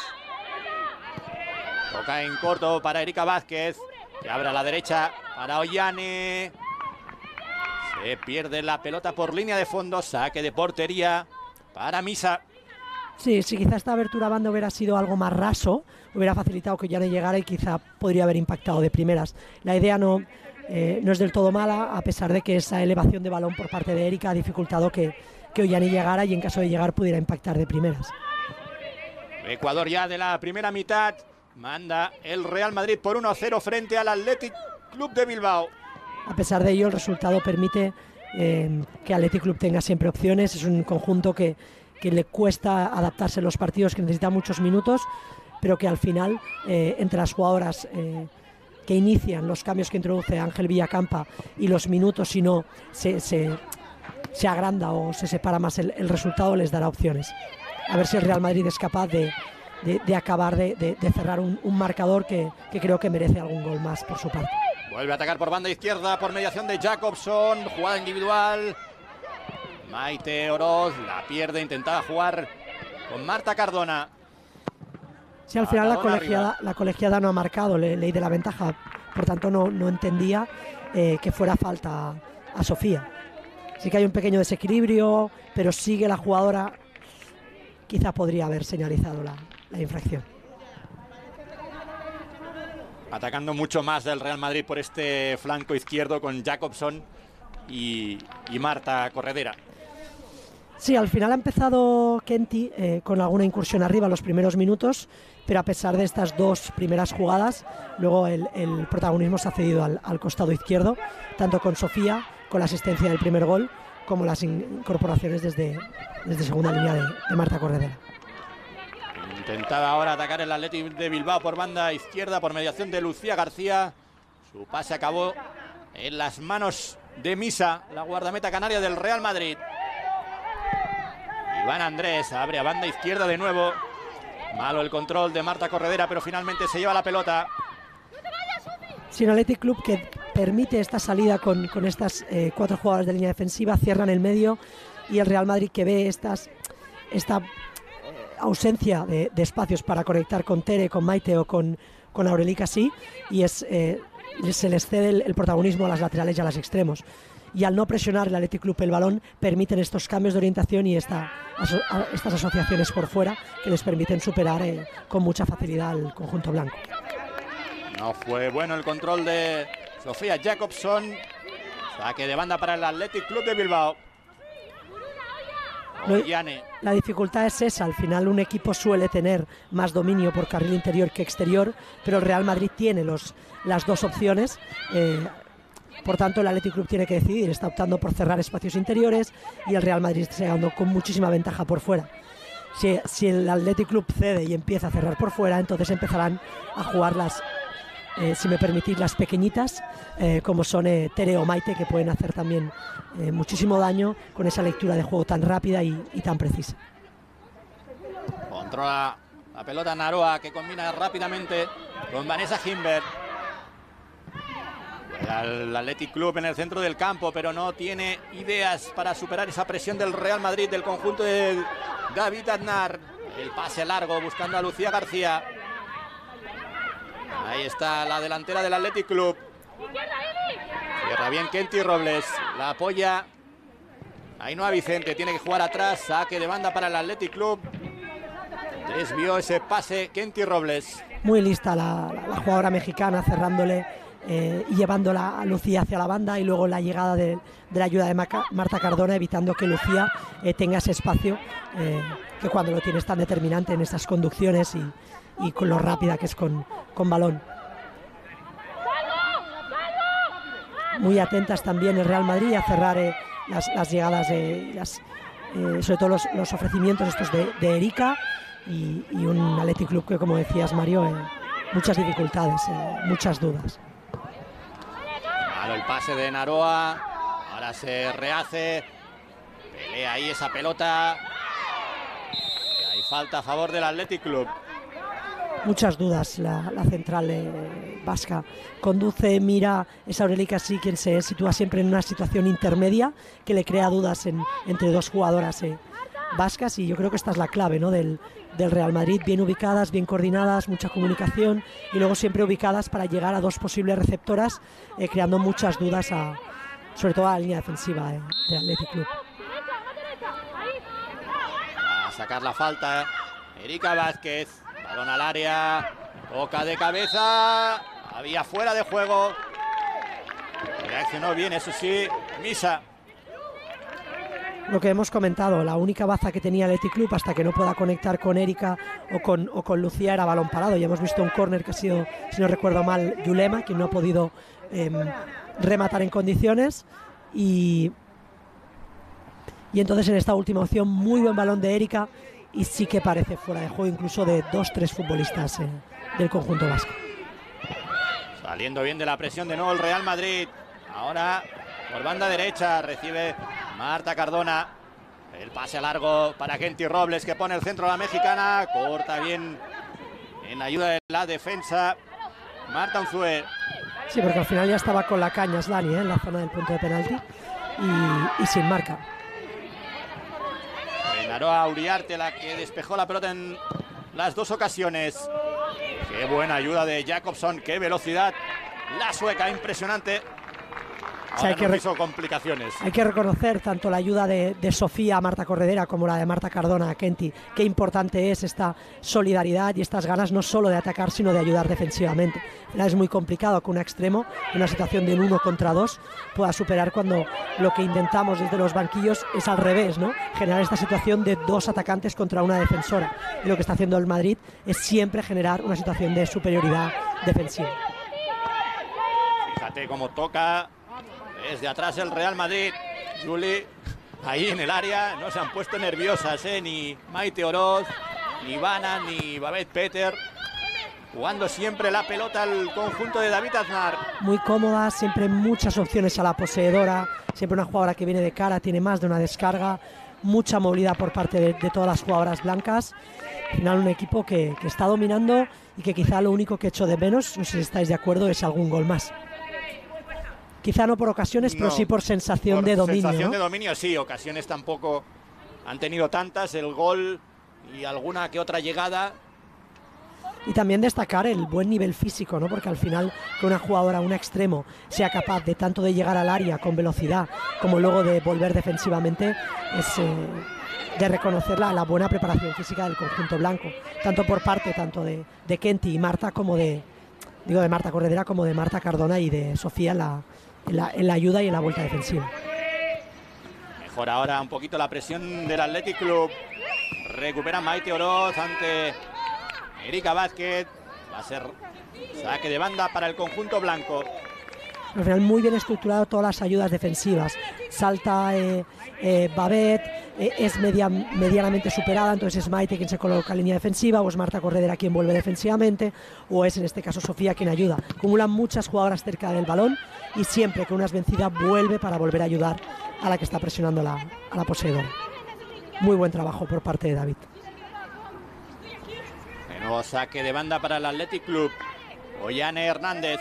Toca en corto para Erika Vázquez, que abre a la derecha para Ollane. Se pierde la pelota por línea de fondo, saque de portería para Misa. Sí, si quizá esta abertura a banda hubiera sido algo más raso, hubiera facilitado que Ollane llegara y quizá podría haber impactado de primeras. La idea no, eh, no es del todo mala, a pesar de que esa elevación de balón por parte de Erika ha dificultado que, que Ollane llegara y en caso de llegar pudiera impactar de primeras. Ecuador ya de la primera mitad. Manda el Real Madrid por uno a cero frente al Athletic Club de Bilbao. A pesar de ello, el resultado permite eh, que Athletic Club tenga siempre opciones. Es un conjunto que, que le cuesta adaptarse a los partidos, que necesita muchos minutos, pero que al final, eh, entre las jugadoras eh, que inician los cambios que introduce Ángel Villacampa y los minutos, si no se, se, se agranda o se separa más el, el resultado, les dará opciones. A ver si el Real Madrid es capaz de, de, de acabar de, de, de cerrar un, un marcador que, que creo que merece algún gol más por su parte. Vuelve a atacar por banda izquierda por mediación de Jacobson, jugada individual. Maite Oroz la pierde, intentaba jugar con Marta Cardona. Sí, al final la colegiada, la colegiada no ha marcado ley de la ventaja, por tanto no, no entendía eh, que fuera falta a, a Sofía. Sí que hay un pequeño desequilibrio, pero sigue la jugadora, quizá podría haber señalizado la, la infracción. Atacando mucho más del Real Madrid por este flanco izquierdo con Jacobson y, y Marta Corredera. Sí, al final ha empezado Kenty eh, con alguna incursión arriba en los primeros minutos, pero a pesar de estas dos primeras jugadas, luego el, el protagonismo se ha cedido al, al costado izquierdo, tanto con Sofía, con la asistencia del primer gol, como las incorporaciones desde, desde segunda línea de, de Marta Corredera. Intentaba ahora atacar el Athletic de Bilbao por banda izquierda, por mediación de Lucía García. Su pase acabó en las manos de Misa, la guardameta canaria del Real Madrid. Iván Andrés abre a banda izquierda de nuevo. Malo el control de Marta Corredera, pero finalmente se lleva la pelota. Sí, un Athletic Club que permite esta salida con, con estas eh, cuatro jugadoras de línea defensiva, cierran el medio, y el Real Madrid que ve estas, esta eh, ausencia de, de espacios para conectar con Tere, con Maite o con, con Aurelica, sí, y es, eh, se les cede el, el protagonismo a las laterales y a los extremos. Y al no presionar el Athletic Club el balón, permiten estos cambios de orientación y esta, aso, a, estas asociaciones por fuera que les permiten superar eh, con mucha facilidad al conjunto blanco. No fue bueno el control de Sofía Jacobson. Saque de banda para el Athletic Club de Bilbao. Ollane. La dificultad es esa, al final un equipo suele tener más dominio por carril interior que exterior, pero el Real Madrid tiene los, las dos opciones. Eh, Por tanto, el Athletic Club tiene que decidir, está optando por cerrar espacios interiores y el Real Madrid está llegando con muchísima ventaja por fuera. Si, si el Athletic Club cede y empieza a cerrar por fuera, entonces empezarán a jugar las, eh, si me permitís, las pequeñitas, eh, como son eh, Tere o Maite, que pueden hacer también eh, muchísimo daño con esa lectura de juego tan rápida y, y tan precisa. Controla la pelota Naroa, que combina rápidamente con Vanessa Himbert. El Athletic Club en el centro del campo, pero no tiene ideas para superar esa presión del Real Madrid, del conjunto de David Aznar. El pase largo buscando a Lucía García. Ahí está la delantera del Athletic Club. Cierra bien Kenty Robles. La apoya Ainhoa Vicente. Tiene que jugar atrás. Saque de banda para el Athletic Club. Desvió ese pase Kenty Robles. Muy lista la, la, la jugadora mexicana, cerrándole Eh, y llevándola a Lucía hacia la banda, y luego la llegada de, de la ayuda de Maca, Marta Cardona, evitando que Lucía eh, tenga ese espacio eh, que cuando lo tiene es tan determinante en estas conducciones y, y con lo rápida que es con, con balón. Muy atentas también el Real Madrid a cerrar eh, las, las llegadas, de, las, eh, sobre todo los, los ofrecimientos estos de, de Erika y, y un Athletic Club que, como decías, Mario, eh, muchas dificultades, eh, muchas dudas. El pase de Naroa, ahora se rehace, pelea ahí esa pelota, y hay falta a favor del Athletic Club. Muchas dudas la, la central eh, vasca, conduce, mira, es Aurelica sí quien se sitúa siempre en una situación intermedia que le crea dudas en, entre dos jugadoras eh, vascas, y yo creo que esta es la clave, ¿no?, del, del Real Madrid, bien ubicadas, bien coordinadas, mucha comunicación y luego siempre ubicadas para llegar a dos posibles receptoras, eh, creando muchas dudas a, sobre todo a la línea defensiva eh, del Athletic Club. A sacar la falta Erika Vázquez, balón al área, toca de cabeza, había fuera de juego, reaccionó bien, eso sí, Misa. Lo que hemos comentado, la única baza que tenía el Athletic Club hasta que no pueda conectar con Erika o con, o con Lucía era balón parado. Ya hemos visto un córner que ha sido, si no recuerdo mal, Yulema, quien no ha podido eh, rematar en condiciones. Y, y entonces en esta última opción, muy buen balón de Erika, y sí que parece fuera de juego incluso de dos, tres futbolistas eh, del conjunto vasco. Saliendo bien de la presión de nuevo el Real Madrid. Ahora por banda derecha recibe Marta Cardona. El pase largo para Kenty Robles, que pone el centro a la mexicana. Corta bien en ayuda de la defensa Marta Unzué. Sí, porque al final ya estaba con la caña Slani, ¿eh? En la zona del punto de penalti y, y sin marca. Aroa Uriarte, la que despejó la pelota en las dos ocasiones. Qué buena ayuda de Jacobson, qué velocidad. La sueca, impresionante. O sea, hay, no que hizo complicaciones. Hay que reconocer tanto la ayuda de, de Sofía a Marta Corredera como la de Marta Cardona a Kenty. Qué importante es esta solidaridad y estas ganas no solo de atacar, sino de ayudar defensivamente. Es muy complicado que un extremo, en una situación de uno contra dos, pueda superar cuando lo que intentamos desde los banquillos es al revés, ¿no? Generar esta situación de dos atacantes contra una defensora. Y lo que está haciendo el Madrid es siempre generar una situación de superioridad defensiva. Fíjate cómo toca desde atrás el Real Madrid. Juli, ahí en el área, no se han puesto nerviosas, ¿eh? Ni Maite Oroz, ni Ivana, ni Babette Peter. Jugando siempre la pelota al conjunto de David Aznar. Muy cómoda, siempre muchas opciones a la poseedora. Siempre una jugadora que viene de cara, tiene más de una descarga. Mucha movilidad por parte de, de todas las jugadoras blancas. Al final un equipo que, que está dominando y que quizá lo único que echo de menos, no sé si estáis de acuerdo, es algún gol más. Quizá no por ocasiones, no, pero sí por sensación por de dominio. Sensación ¿no? de dominio, sí. Ocasiones tampoco han tenido tantas. El gol y alguna que otra llegada. Y también destacar el buen nivel físico, ¿no? Porque al final que una jugadora, un extremo, sea capaz de tanto de llegar al área con velocidad como luego de volver defensivamente, es eh, de reconocer la, la buena preparación física del conjunto blanco. Tanto por parte tanto de, de Kenty y Marta como de, digo, de Marta Corredera como de Marta Cardona y de Sofía en la, en la, en la ayuda y en la vuelta defensiva. Mejora ahora un poquito la presión del Athletic Club. Recupera Maite Oroz ante Erika Vázquez. Va a ser saque de banda para el conjunto blanco. Al final muy bien estructurado todas las ayudas defensivas. Salta eh, eh, Babette, eh, es media, medianamente superada, entonces es Maite quien se coloca en línea defensiva, o es Marta Corredera quien vuelve defensivamente, o es en este caso Sofía quien ayuda. Acumulan muchas jugadoras cerca del balón y siempre que una es vencida vuelve para volver a ayudar a la que está presionando la, a la poseedora. Muy buen trabajo por parte de David. De nuevo saque de banda para el Athletic Club. Ollane Hernández.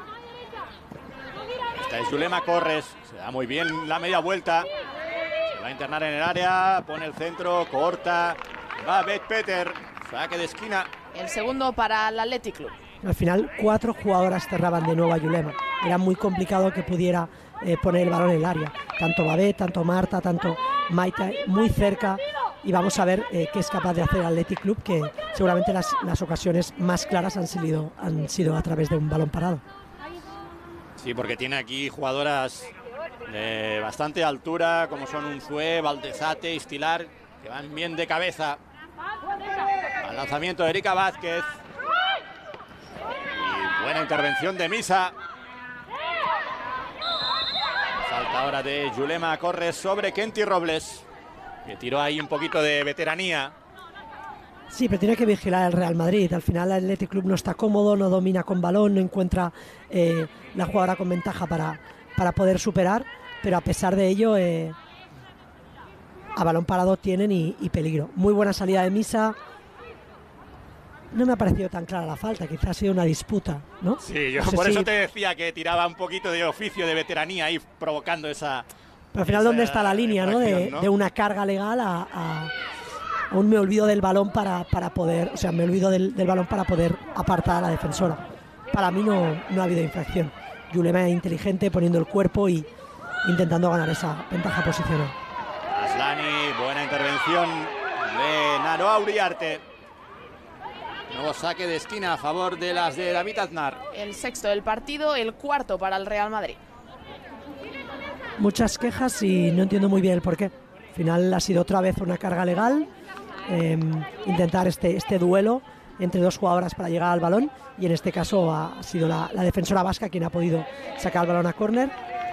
Esta es Yulema Corres. Se da muy bien la media vuelta. Se va a internar en el área. Pone el centro. Corta. Va Beth Peter. Saque de esquina. El segundo para el Athletic Club. Al final cuatro jugadoras cerraban de nuevo a Yulema. Era muy complicado que pudiera eh, poner el balón en el área. Tanto Babette, tanto Marta, tanto Maite, muy cerca. Y vamos a ver eh, qué es capaz de hacer el Athletic Club, que seguramente las, las ocasiones más claras han sido, han sido a través de un balón parado. Sí, porque tiene aquí jugadoras de bastante altura, como son Unzué, Valdezate, Istilar, que van bien de cabeza. Al lanzamiento de Erika Vázquez. Y buena intervención de Misa. Falta ahora de Yulema Corres sobre Kenty Robles, que tiró ahí un poquito de veteranía. Sí, pero tiene que vigilar el Real Madrid. Al final el Athletic Club no está cómodo, no domina con balón, no encuentra eh, la jugadora con ventaja para, para poder superar, pero a pesar de ello eh, a balón parado tienen y, y peligro. Muy buena salida de Misa. No me ha parecido tan clara la falta, quizás ha sido una disputa, ¿no? Sí, yo no sé por si... eso te decía que tiraba un poquito de oficio, de veteranía ahí provocando esa... Pero al final, ¿dónde está la línea, ¿no? De, ¿no? de una carga legal a... a... Aún me olvido del balón para, para poder, o sea, me olvido del, del balón para poder apartar a la defensora. Para mí no, no ha habido infracción. Yulema es inteligente, poniendo el cuerpo y intentando ganar esa ventaja posicional. Aslani, buena intervención de Naroa Uriarte. Nuevo saque de esquina a favor de las de David Aznar. El sexto del partido, el cuarto para el Real Madrid. Muchas quejas y no entiendo muy bien el porqué. Al final ha sido otra vez una carga legal. Eh, intentar este, este duelo entre dos jugadoras para llegar al balón, y en este caso ha sido la, la defensora vasca quien ha podido sacar el balón a córner.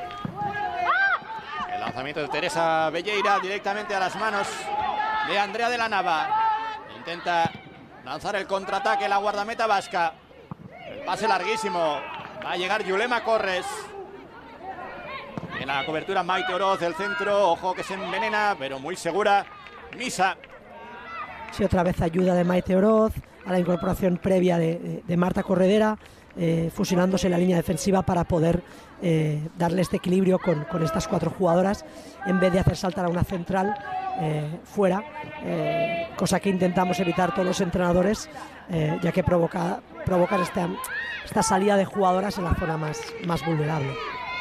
El lanzamiento de Teresa Belleira directamente a las manos de Andrea de la Nava. Intenta lanzar el contraataque la guardameta vasca. El pase larguísimo Va a llegar Yulema Corres. En la cobertura Maite Oroz, el centro, ojo que se envenena, pero muy segura Misa. Sí, otra vez ayuda de Maite Oroz, a la incorporación previa de, de, de Marta Corredera, eh, fusionándose en la línea defensiva para poder eh, darle este equilibrio con, con estas cuatro jugadoras, en vez de hacer saltar a una central eh, fuera, eh, cosa que intentamos evitar todos los entrenadores, eh, ya que provoca, provocan esta, esta salida de jugadoras en la zona más, más vulnerable.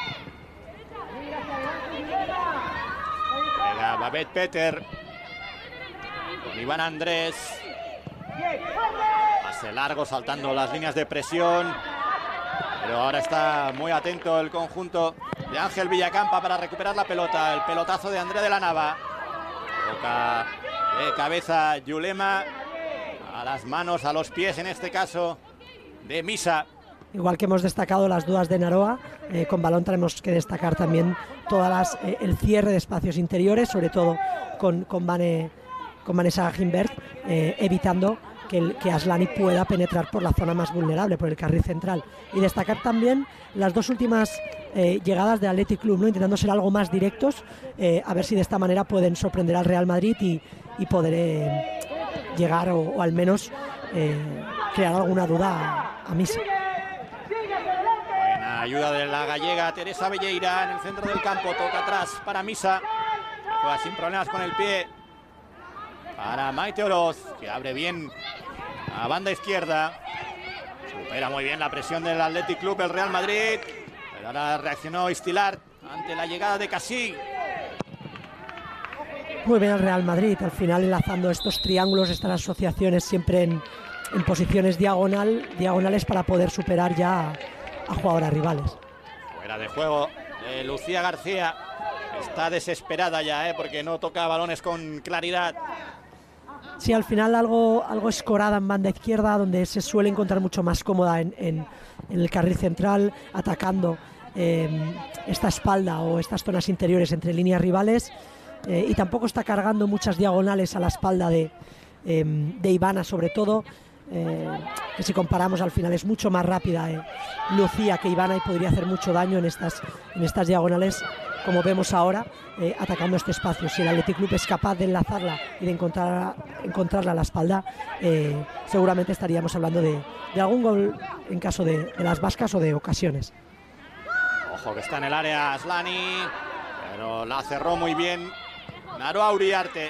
Venga, Babette Peter. Con Iván Andrés. Pase largo, saltando las líneas de presión. Pero ahora está muy atento el conjunto de Ángel Villacampa para recuperar la pelota. El pelotazo de Andrea de la Nava. Toca de cabeza Yulema. A las manos, a los pies en este caso de Misa. Igual que hemos destacado las dudas de Naroa, eh, con balón tenemos que destacar también todas las, eh, el cierre de espacios interiores, sobre todo con, con, Vane, con Vanessa Gimbert, eh, evitando que, el, que Aslani pueda penetrar por la zona más vulnerable, por el carril central. Y destacar también las dos últimas eh, llegadas de Athletic Club, ¿no? Intentando ser algo más directos, eh, a ver si de esta manera pueden sorprender al Real Madrid y, y poder eh, llegar o, o al menos eh, crear alguna duda a, a Misa. Ayuda de la gallega Teresa Velleira en el centro del campo, toca atrás para Misa, juega sin problemas con el pie para Maite Oroz, que abre bien a banda izquierda, supera muy bien la presión del Athletic Club, el Real Madrid, pero ahora reaccionó Estilar ante la llegada de Casí. Muy bien el Real Madrid, al final enlazando estos triángulos, estas asociaciones siempre en, en posiciones diagonal, diagonales para poder superar ya a, a jugadoras rivales. Fuera de juego de Lucía García, está desesperada ya, ¿eh? Porque no toca balones con claridad. Sí, al final algo, algo escorada en banda izquierda, donde se suele encontrar mucho más cómoda en, en, en el carril central, atacando eh, esta espalda o estas zonas interiores entre líneas rivales, eh, y tampoco está cargando muchas diagonales a la espalda de, eh, de Ivana, sobre todo. Eh, que si comparamos al final es mucho más rápida eh, Lucía que Ivana, y podría hacer mucho daño en estas, en estas diagonales, como vemos ahora, eh, atacando este espacio. Si el Athletic Club es capaz de enlazarla y de encontrar, encontrarla a la espalda, eh, seguramente estaríamos hablando de, de algún gol en caso de, de las vascas o de ocasiones. Ojo que está en el área Aslani, pero la cerró muy bien Naroa Uriarte.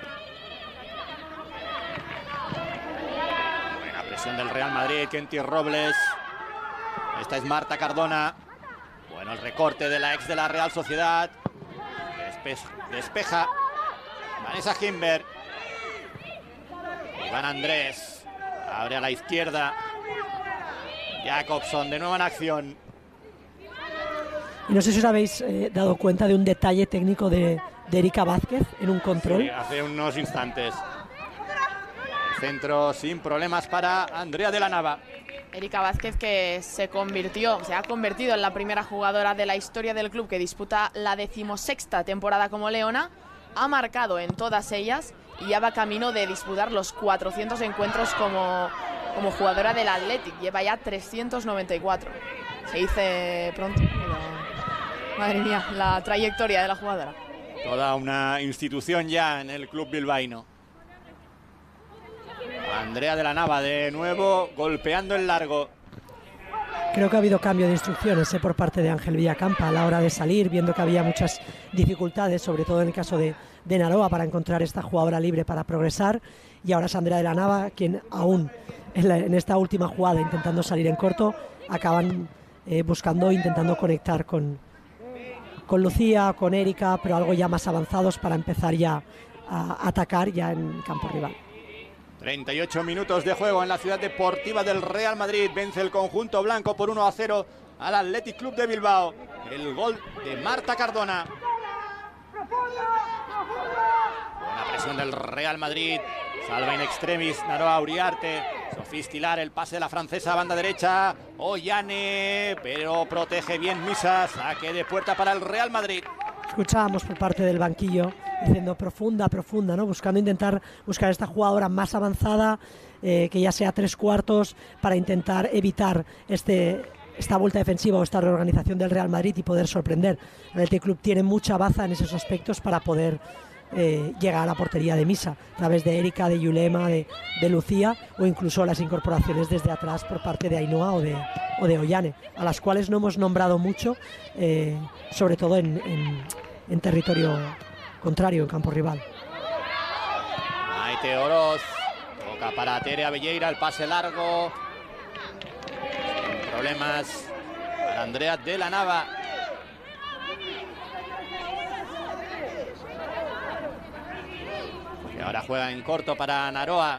Del Real Madrid, Kenty Robles. Esta es Marta Cardona. Bueno, el recorte de la ex de la Real Sociedad. Despe despeja Vanessa Gimbert. Iván Andrés abre a la izquierda. Jacobson de nuevo en acción. Y no sé si os habéis eh, dado cuenta de un detalle técnico de, de Erika Vázquez en un control. Sí, hace unos instantes. Centro sin problemas para Andrea de la Nava. Erika Vázquez, que se convirtió, se ha convertido en la primera jugadora de la historia del club que disputa la decimosexta temporada como leona, ha marcado en todas ellas y ya va camino de disputar los cuatrocientos encuentros como, como jugadora del Athletic. Lleva ya trescientos noventa y cuatro. Se dice pronto, pero madre mía, la trayectoria de la jugadora. Toda una institución ya en el club bilbaíno. Andrea de la Nava de nuevo golpeando el largo. Creo que ha habido cambio de instrucciones eh, por parte de Ángel Villacampa a la hora de salir, viendo que había muchas dificultades, sobre todo en el caso de, de Naroa, para encontrar esta jugadora libre para progresar. Y ahora es Andrea de la Nava quien aún en, la, en esta última jugada, intentando salir en corto, acaban eh, buscando, intentando conectar con, con Lucía, con Erika, pero algo ya más avanzados para empezar ya a atacar ya en campo rival. treinta y ocho minutos de juego en la ciudad deportiva del Real Madrid. Vence el conjunto blanco por uno a cero al Athletic Club de Bilbao. El gol de Marta Cardona. Buena presión del Real Madrid. Salva in extremis Naroa Uriarte. Sofía Estilar, el pase de la francesa a banda derecha. Ollane, pero protege bien Misa. Saque de puerta para el Real Madrid. Escuchábamos por parte del banquillo diciendo profunda, profunda, ¿no? Buscando intentar buscar esta jugadora más avanzada, eh, que ya sea tres cuartos, para intentar evitar este, esta vuelta defensiva o esta reorganización del Real Madrid y poder sorprender. El Athletic Club tiene mucha baza en esos aspectos para poder eh, llegar a la portería de Misa, a través de Erika, de Yulema, de, de Lucía, o incluso las incorporaciones desde atrás por parte de Ainhoa o de, o de Ollane, a las cuales no hemos nombrado mucho, eh, sobre todo en, en, en territorio contrario, en campo rival. Maite Oroz, toca para Tere Abelleira, el pase largo. Sin problemas para Andrea de la Nava. Y ahora juega en corto para Naroa.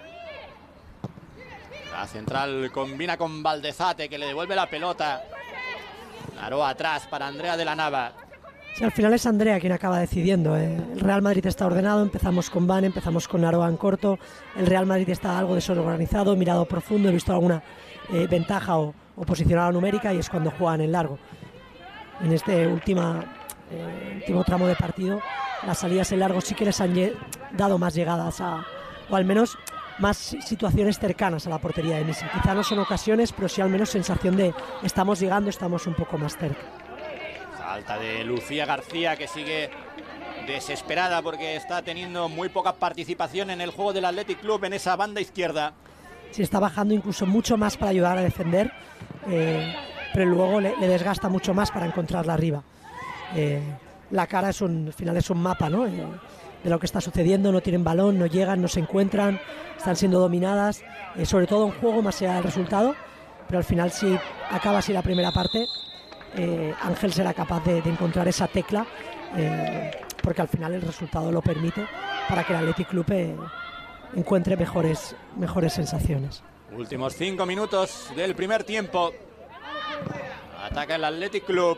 La central combina con Valdezate, que le devuelve la pelota. Naroa atrás para Andrea de la Nava. Sí, al final es Andrea quien acaba decidiendo. ¿eh? El Real Madrid está ordenado, empezamos con Van, empezamos con Naroa en corto. El Real Madrid está algo desorganizado, mirado profundo, he visto alguna eh, ventaja o, o posicionada numérica, y es cuando juegan en largo. En este última, eh, último tramo de partido, las salidas en largo sí que les han dado más llegadas, a, o al menos más situaciones cercanas a la portería de Misa. Quizá no son ocasiones, pero sí al menos sensación de estamos llegando, estamos un poco más cerca. Falta de Lucía García, que sigue desesperada porque está teniendo muy poca participación en el juego del Athletic Club en esa banda izquierda. Sí, está bajando incluso mucho más para ayudar a defender, eh, pero luego le, le desgasta mucho más para encontrarla arriba. Eh, la cara es un, al final es un mapa, ¿no? Eh, de lo que está sucediendo. No tienen balón, no llegan, no se encuentran, están siendo dominadas, eh, sobre todo en juego más allá del resultado, pero al final si acaba así la primera parte, Eh, Ángel será capaz de, de encontrar esa tecla, eh, porque al final el resultado lo permite, para que el Athletic Club eh, encuentre mejores, mejores sensaciones. Últimos cinco minutos del primer tiempo. Ataca el Athletic Club,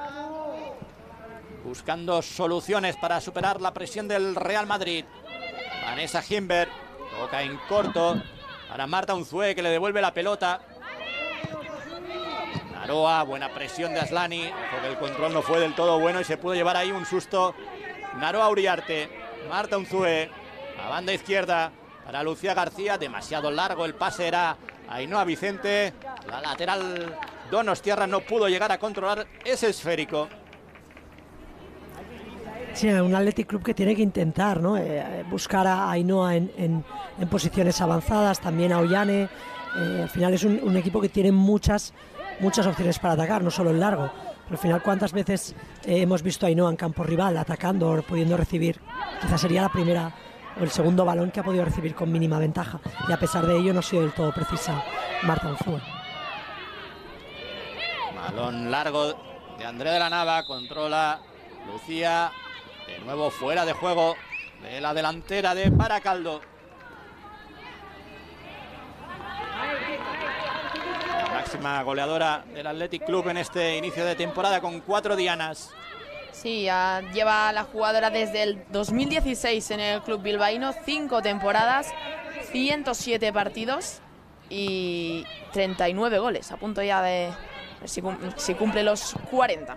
buscando soluciones para superar la presión del Real Madrid. Vanessa Gimber toca en corto para Marta Unzué, que le devuelve la pelota. Naroa, buena presión de Aslani, porque el control no fue del todo bueno y se pudo llevar ahí un susto. Naroa Uriarte, Marta Unzué, a banda izquierda para Lucía García, demasiado largo el pase, era Ainhoa Vicente. La lateral Donostiarra no pudo llegar a controlar ese esférico. Sí, un Athletic Club que tiene que intentar, ¿no? eh, buscar a Ainhoa en, en, en posiciones avanzadas, también a Ollane. Eh, al final es un, un equipo que tiene muchas muchas opciones para atacar, no solo en largo, pero al final cuántas veces eh, hemos visto a Ainhoa en campo rival atacando o pudiendo recibir, quizás sería la primera o el segundo balón que ha podido recibir con mínima ventaja, y a pesar de ello no ha sido del todo precisa Marta Unzué. Balón largo de Andrea de la Nava, controla Lucía, de nuevo fuera de juego de la delantera de Baracaldo. Máxima goleadora del Athletic Club en este inicio de temporada, con cuatro dianas. Sí, ya lleva la jugadora desde el dos mil dieciséis en el club bilbaíno, cinco temporadas, ciento siete partidos y treinta y nueve goles, a punto ya de ver si, cum si cumple los cuarenta.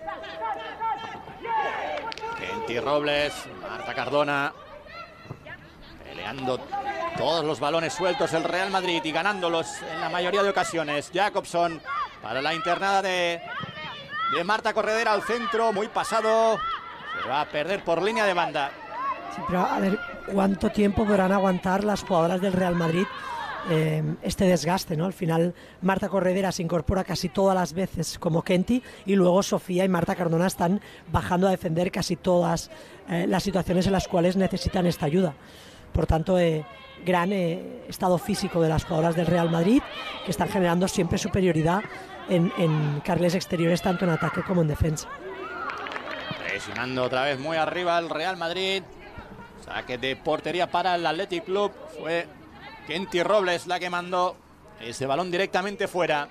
Kenty Robles, Marta Cardona, peleando todos los balones sueltos el Real Madrid y ganándolos en la mayoría de ocasiones. Jacobson para la internada de, de Marta Corredera al centro, muy pasado, se va a perder por línea de banda. Sí, pero a ver cuánto tiempo podrán aguantar las jugadoras del Real Madrid eh, este desgaste, ¿no? Al final Marta Corredera se incorpora casi todas las veces como Kenty, y luego Sofía y Marta Cardona están bajando a defender casi todas eh, las situaciones en las cuales necesitan esta ayuda. Por tanto, eh, gran eh, estado físico de las jugadoras del Real Madrid, que están generando siempre superioridad en, en carriles exteriores, tanto en ataque como en defensa. Presionando otra vez muy arriba el Real Madrid. Saque de portería para el Athletic Club. Fue Kenty Robles la que mandó ese balón directamente fuera.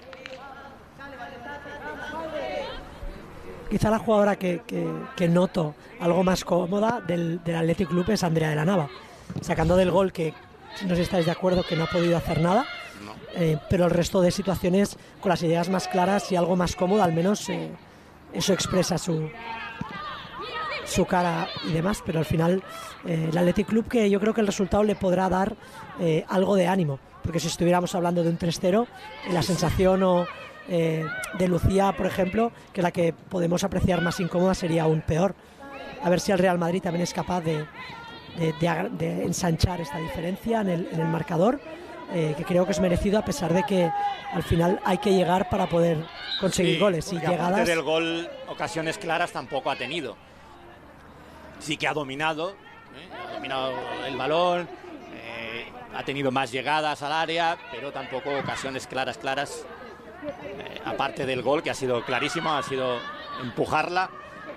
Quizá la jugadora que, que, que noto algo más cómoda del, del Athletic Club es Andrea de la Nava, sacando del gol, que no sé si estáis de acuerdo, que no ha podido hacer nada, no. eh, pero el resto de situaciones con las ideas más claras y algo más cómoda, al menos eh, eso expresa su, su cara y demás, pero al final eh, el Athletic Club, que yo creo que el resultado le podrá dar eh, algo de ánimo, porque si estuviéramos hablando de un tres cero, la sensación o eh, de Lucía, por ejemplo, que la que podemos apreciar más incómoda sería aún peor. A ver si el Real Madrid también es capaz de, de, de, de ensanchar esta diferencia en el, en el marcador, eh, que creo que es merecido, a pesar de que al final hay que llegar para poder conseguir sí, goles. Y llegadas del gol, ocasiones claras tampoco ha tenido. Sí que ha dominado, ¿eh? ha dominado el balón, eh, ha tenido más llegadas al área, pero tampoco ocasiones claras, claras. Eh, aparte del gol, que ha sido clarísimo, ha sido empujarla.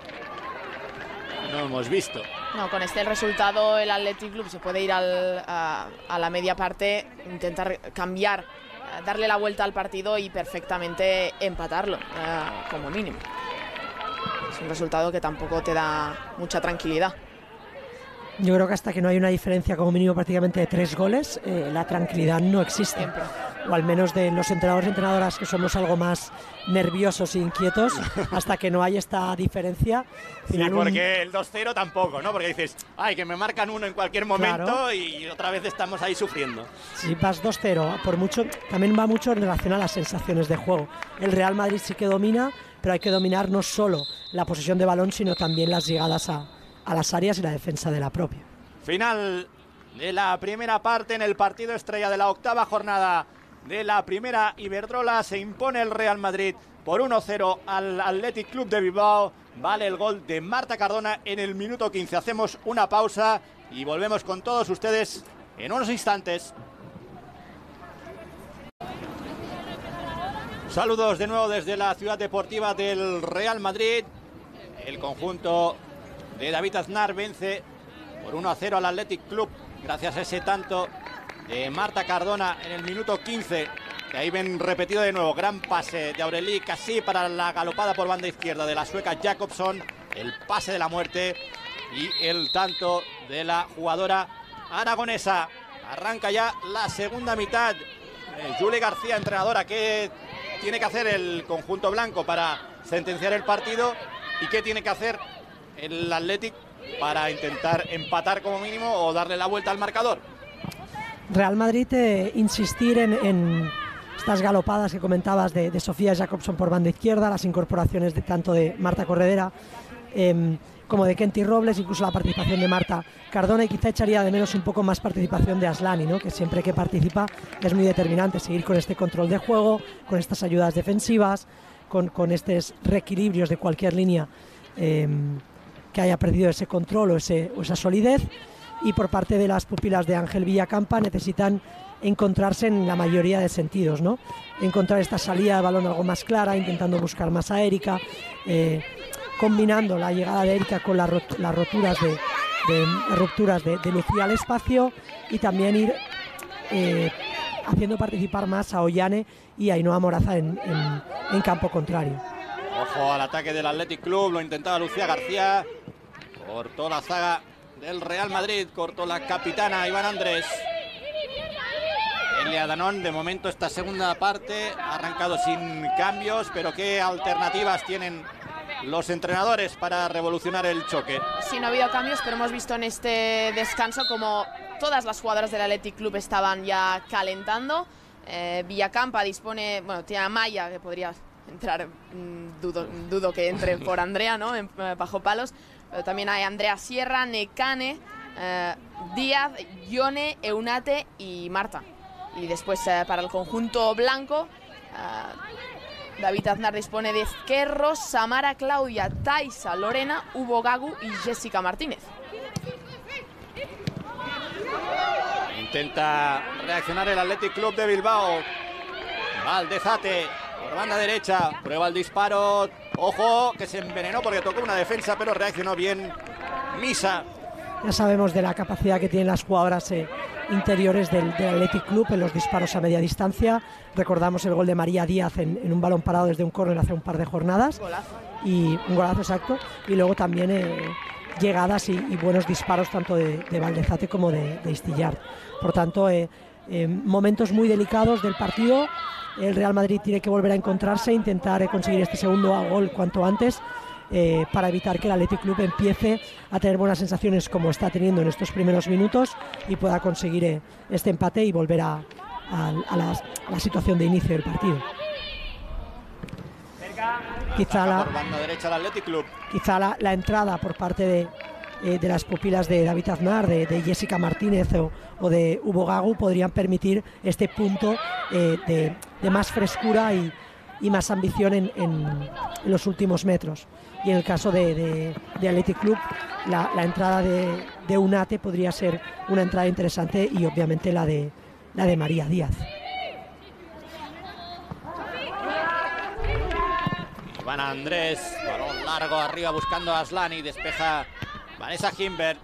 No hemos visto. No, con este resultado el Athletic Club se puede ir al, a, a la media parte, intentar cambiar, darle la vuelta al partido y perfectamente empatarlo, eh, como mínimo. Es un resultado que tampoco te da mucha tranquilidad. Yo creo que hasta que no hay una diferencia como mínimo prácticamente de tres goles, eh, la tranquilidad no existe. Siempre. O al menos de los entrenadores y entrenadoras que somos algo más nerviosos e inquietos, hasta que no hay esta diferencia. Sí, porque el dos cero tampoco, ¿no? Porque dices, ay, que me marcan uno en cualquier momento, claro, y otra vez estamos ahí sufriendo. Si vas dos cero, por mucho, también va mucho en relación a las sensaciones de juego. El Real Madrid sí que domina, pero hay que dominar no solo la posesión de balón, sino también las llegadas a, a las áreas y la defensa de la propia. Final de la primera parte en el partido estrella de la octava jornada de la primera Iberdrola. Se impone el Real Madrid por uno cero al Athletic Club de Bilbao. Vale el gol de Marta Cardona en el minuto quince. Hacemos una pausa y volvemos con todos ustedes en unos instantes. Saludos de nuevo desde la ciudad deportiva del Real Madrid. El conjunto de David Aznar vence por uno a cero al Athletic Club gracias a ese tanto de Marta Cardona en el minuto quince. Que ahí ven repetido de nuevo. Gran pase de Aurelie Cassi para la galopada por banda izquierda de la sueca Jacobson. El pase de la muerte y el tanto de la jugadora aragonesa. Arranca ya la segunda mitad. Eh, Julie García, entrenadora, ¿qué tiene que hacer el conjunto blanco para sentenciar el partido? ¿Y qué tiene que hacer el Athletic para intentar empatar como mínimo o darle la vuelta al marcador? Real Madrid, eh, insistir en, en estas galopadas que comentabas de, de Sofía Jacobson por banda izquierda, las incorporaciones de tanto de Marta Corredera eh, como de Kenty Robles, incluso la participación de Marta Cardona, y quizá echaría de menos un poco más participación de Aslani, ¿no? Que siempre que participa es muy determinante seguir con este control de juego, con estas ayudas defensivas, con, con estos reequilibrios de cualquier línea eh, que haya perdido ese control o, ese, o esa solidez. Y por parte de las pupilas de Ángel Villacampa necesitan encontrarse en la mayoría de sentidos, ¿no? Encontrar esta salida de balón algo más clara, intentando buscar más a Erika, eh, combinando la llegada de Erika con la rot las roturas de, de, rupturas de, de Lucía al espacio, y también ir eh, haciendo participar más a Ollane y a Ainhoa Moraza en, en, en campo contrario. Ojo al ataque del Athletic Club, lo intentaba Lucía García, cortó la zaga del Real Madrid, cortó la capitana Iván Andrés. Elia Danón, de momento esta segunda parte ha arrancado sin cambios, pero ¿qué alternativas tienen los entrenadores para revolucionar el choque? Sí, no ha habido cambios, pero hemos visto en este descanso como todas las jugadoras del Athletic Club estaban ya calentando. Eh, Villacampa dispone, bueno, tiene a Maya, que podría entrar, mmm, dudo, dudo que entre por Andrea, ¿no? En, bajo palos. Pero también hay Andrea Sierra, Nekane, eh, Díaz, Ione, Eunate y Marta. Y después eh, para el conjunto blanco, eh, David Aznar dispone de Ezquerro, Samara, Claudia, Taisa, Lorena, Hugo Gagu y Jessica Martínez. Intenta reaccionar el Athletic Club de Bilbao. Valdezate por banda derecha, prueba el disparo. Ojo, que se envenenó porque tocó una defensa, pero reaccionó bien Misa. Ya sabemos de la capacidad que tienen las jugadoras eh, interiores del, del Athletic Club en los disparos a media distancia. Recordamos el gol de María Díaz en, en un balón parado desde un córner hace un par de jornadas. Golazo. Y un golazo exacto. Y luego también eh, llegadas y, y buenos disparos tanto de, de Valdezate como de, de Istillard. Por tanto, eh, eh, momentos muy delicados del partido. El Real Madrid tiene que volver a encontrarse, intentar eh, conseguir este segundo gol cuanto antes, eh, para evitar que el Athletic Club empiece a tener buenas sensaciones como está teniendo en estos primeros minutos y pueda conseguir eh, este empate y volver a, a, a, la, a la situación de inicio del partido. quizá la, por banda derecha el Athletic Club. Quizá la, la entrada por parte de, eh, de las pupilas de David Aznar, de, de Jessica Martínez o, o de Hugo Gagu podrían permitir este punto eh, de, de más frescura y, y más ambición en, en, en los últimos metros. Y en el caso de, de, de Athletic Club, la, la entrada de, de Unate podría ser una entrada interesante, y obviamente la de, la de María Díaz. Iván Andrés, balón largo arriba buscando a Aslani, despeja Vanessa Himbert.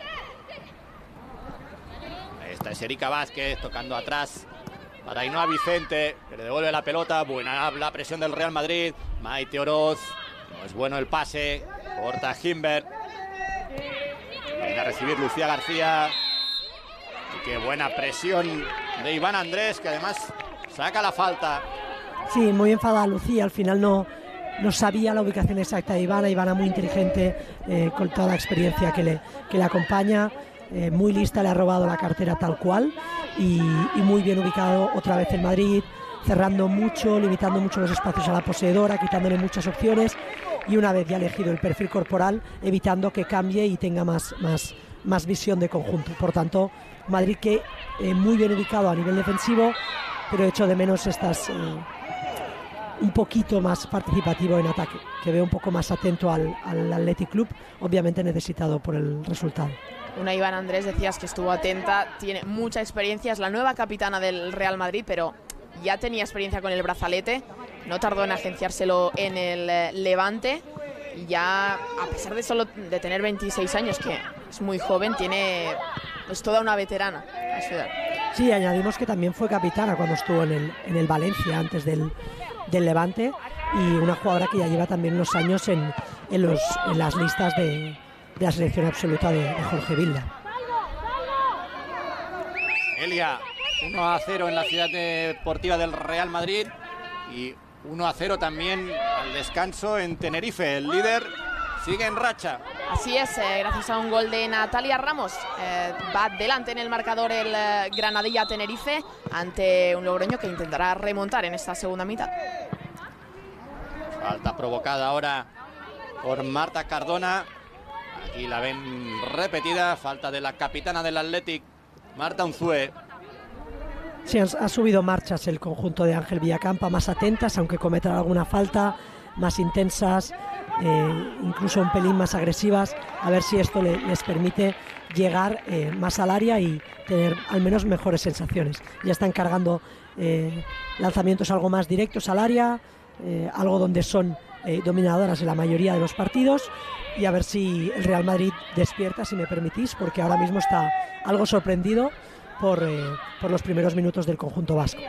Esta es Erika Vázquez tocando atrás para Ainhoa Vicente, que le devuelve la pelota. Buena la presión del Real Madrid. Maite Oroz, no es bueno el pase, corta Himbert. Viene a recibir Lucía García. Y qué buena presión de Iván Andrés, que además saca la falta. Sí, muy enfadada Lucía, al final no, no sabía la ubicación exacta de Ivana. Ivana muy inteligente, eh, con toda la experiencia que le, que le acompaña, eh, muy lista, le ha robado la cartera tal cual, y, y muy bien ubicado otra vez en Madrid, cerrando mucho, limitando mucho los espacios a la poseedora, quitándole muchas opciones, y una vez ya elegido el perfil corporal, evitando que cambie y tenga más, más, más visión de conjunto. Por tanto, Madrid que eh, muy bien ubicado a nivel defensivo, pero echo de menos estas... Eh, un poquito más participativo en ataque, que veo un poco más atento al, al Athletic Club, obviamente necesitado por el resultado. Una Iván Andrés, decías que estuvo atenta, tiene mucha experiencia, es la nueva capitana del Real Madrid, pero ya tenía experiencia con el brazalete, no tardó en agenciárselo en el eh, Levante, y ya, a pesar de solo de tener veintiséis años, que es muy joven, tiene es toda una veterana a su edad. Sí, añadimos que también fue capitana cuando estuvo en el, en el Valencia, antes del del Levante, y una jugadora que ya lleva también unos años en, en, los, en las listas de, de la selección absoluta de, de Jorge Vilda. Elia, uno a cero en la ciudad deportiva del Real Madrid, y uno a cero también al descanso en Tenerife. El líder sigue en racha. Así es, eh, gracias a un gol de Natalia Ramos, eh, va adelante en el marcador el eh, Granadilla Tenerife ante un Logroño que intentará remontar en esta segunda mitad. Falta provocada ahora por Marta Cardona. Aquí la ven repetida, falta de la capitana del Athletic, Marta Unzué. Sí, ha subido marchas el conjunto de Ángel Villacampa, más atentas, aunque cometan alguna falta, más intensas, eh, incluso un pelín más agresivas, a ver si esto le, les permite llegar eh, más al área y tener al menos mejores sensaciones. Ya están cargando eh, lanzamientos algo más directos al área, eh, algo donde son eh, dominadoras en la mayoría de los partidos, y a ver si el Real Madrid despierta, si me permitís, porque ahora mismo está algo sorprendido por, eh, por los primeros minutos del conjunto vasco.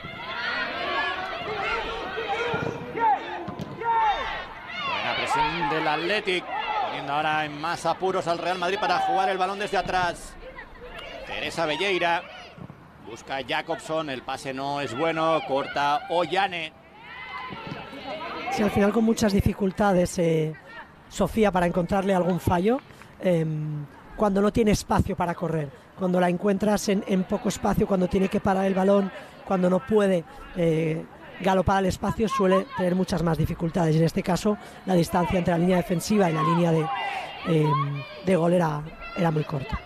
Buena presión del Athletic, poniendo ahora en más apuros al Real Madrid para jugar el balón desde atrás. Teresa Belleira busca a Jacobson, el pase no es bueno, corta Ollane. Sí, al final con muchas dificultades eh, Sofía para encontrarle algún fallo, eh, cuando no tiene espacio para correr, cuando la encuentras en, en poco espacio, cuando tiene que parar el balón, cuando no puede eh, galopar al espacio, suele tener muchas más dificultades. Y en este caso la distancia entre la línea defensiva y la línea de, eh, de gol era, era muy corta.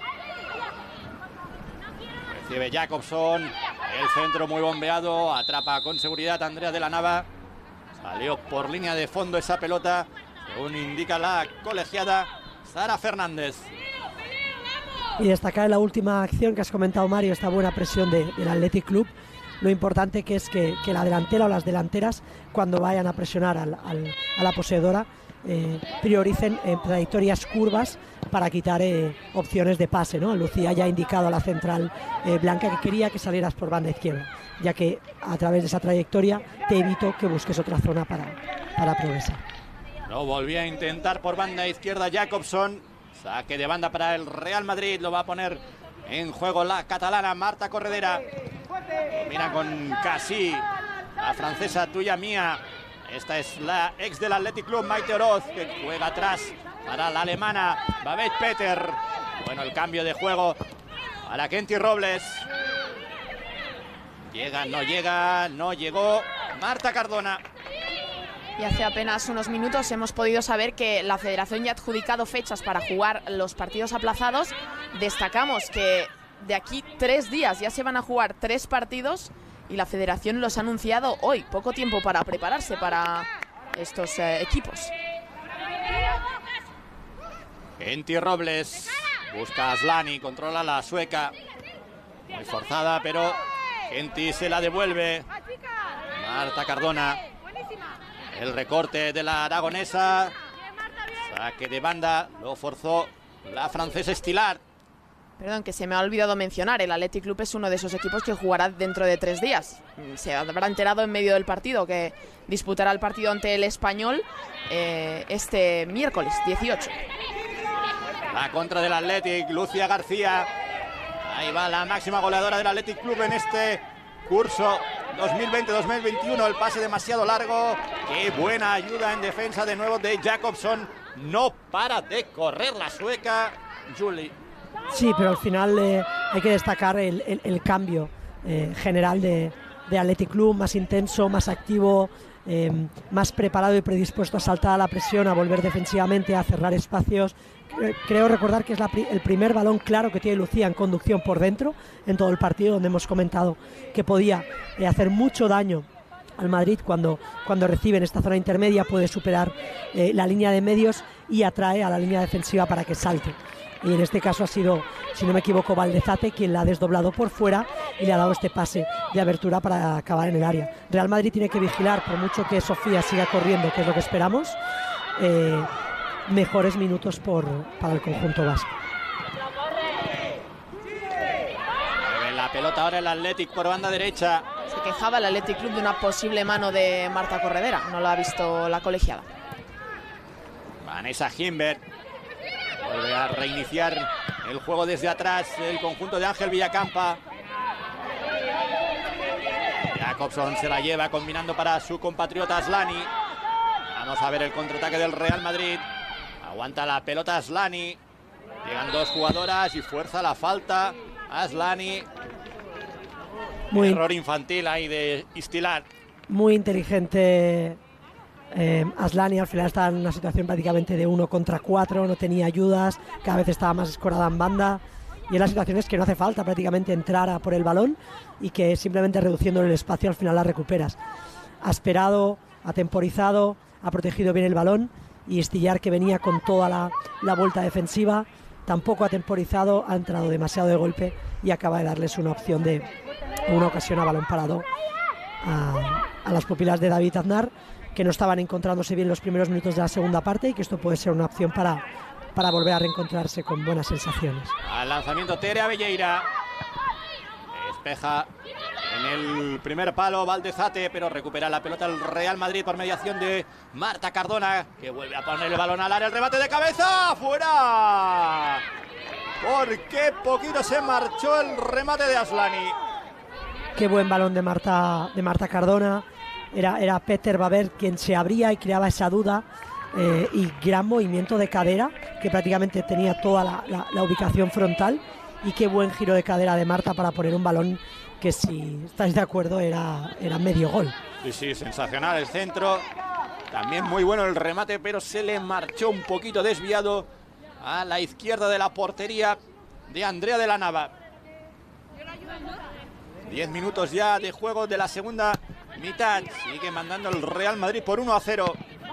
Recibe Jacobson, el centro muy bombeado, atrapa con seguridad Andrea de la Nava. Salió por línea de fondo esa pelota, según indica la colegiada Sara Fernández. Y destacar en la última acción que has comentado, Mario, esta buena presión de, del Athletic Club. Lo importante que es que, que la delantera o las delanteras, cuando vayan a presionar al, al, a la poseedora, eh, prioricen en trayectorias curvas para quitar eh, opciones de pase, ¿no? Lucía ya ha indicado a la central eh, Blanca que quería que salieras por banda izquierda, ya que a través de esa trayectoria te evito que busques otra zona para, para progresar. Lo volvía a intentar por banda izquierda Jacobson. Saque de banda para el Real Madrid, lo va a poner en juego la catalana Marta Corredera. Mira con Casi, la francesa tuya mía. Esta es la ex del Athletic Club, Maite Oroz, que juega atrás para la alemana Babette Peter. Bueno, el cambio de juego para Kenty Robles. Llega, no llega, no llegó Marta Cardona. Y hace apenas unos minutos hemos podido saber que la Federación ya ha adjudicado fechas para jugar los partidos aplazados. Destacamos que de aquí tres días ya se van a jugar tres partidos y la Federación los ha anunciado hoy. Poco tiempo para prepararse para estos eh, equipos. Kenty Robles busca a Aslani, controla la sueca. Muy forzada, pero Kenty se la devuelve. Marta Cardona. El recorte de la aragonesa. Saque de banda. Lo forzó la francesa Estilar. Perdón, que se me ha olvidado mencionar. El Athletic Club es uno de esos equipos que jugará dentro de tres días. Se habrá enterado en medio del partido que disputará el partido ante el Español eh, este miércoles dieciocho. La contra del Athletic, Lucia García. Ahí va la máxima goleadora del Athletic Club en este curso dos mil veinte dos mil veintiuno. El pase demasiado largo. Qué buena ayuda en defensa de nuevo de Jacobson. No para de correr la sueca. Julie. Sí, pero al final eh, hay que destacar el, el, el cambio eh, general de, de Athletic Club, más intenso, más activo, eh, más preparado y predispuesto a saltar a la presión, a volver defensivamente, a cerrar espacios. Creo recordar que es la, el primer balón claro que tiene Lucía en conducción por dentro en todo el partido, donde hemos comentado que podía eh, hacer mucho daño al Madrid cuando, cuando recibe en esta zona intermedia, puede superar eh, la línea de medios y atrae a la línea defensiva para que salte. Y en este caso ha sido, si no me equivoco, Valdezate quien la ha desdoblado por fuera y le ha dado este pase de abertura para acabar en el área. Real Madrid tiene que vigilar, por mucho que Sofía siga corriendo, que es lo que esperamos, eh, mejores minutos por, para el conjunto vasco. La pelota ahora el Athletic por banda derecha. Se quejaba el Athletic Club de una posible mano de Marta Corredera. No lo ha visto la colegiada. Vanessa Himbert. Vuelve a reiniciar el juego desde atrás el conjunto de Ángel Villacampa. Jacobson se la lleva combinando para su compatriota Aslani. Vamos a ver el contraataque del Real Madrid. Aguanta la pelota Aslani. Llegan dos jugadoras y fuerza la falta. Aslani. Muy error infantil ahí de Istilar. Muy inteligente. Eh, Aslani al final estaba en una situación prácticamente de uno contra cuatro, no tenía ayudas, cada vez estaba más escorada en banda y en las situaciones que no hace falta prácticamente entrar a por el balón y que simplemente reduciendo el espacio al final la recuperas. Ha esperado, ha temporizado, ha protegido bien el balón y Estillar, que venía con toda la, la vuelta defensiva, tampoco ha temporizado, ha entrado demasiado de golpe y acaba de darles una opción de una ocasión a balón parado a, a las pupilas de David Aznar, que no estaban encontrándose bien los primeros minutos de la segunda parte y que esto puede ser una opción para, para volver a reencontrarse con buenas sensaciones. Al lanzamiento Tere Abelleira. Despeja en el primer palo Valdezate, pero recupera la pelota el Real Madrid por mediación de Marta Cardona, que vuelve a poner el balón al área. El remate de cabeza, ¡fuera! ¿Por qué poquito se marchó el remate de Aslani? Qué buen balón de Marta, de Marta Cardona. Era, era Peter Baber quien se abría y creaba esa duda eh, y gran movimiento de cadera, que prácticamente tenía toda la, la, la ubicación frontal, y qué buen giro de cadera de Marta para poner un balón que, si estáis de acuerdo, era, era medio gol. Sí, sí, sensacional el centro, también muy bueno el remate, pero se le marchó un poquito desviado a la izquierda de la portería de Andrea de la Nava. Diez minutos ya de juego de la segunda mitad. Sigue mandando el Real Madrid por uno a cero.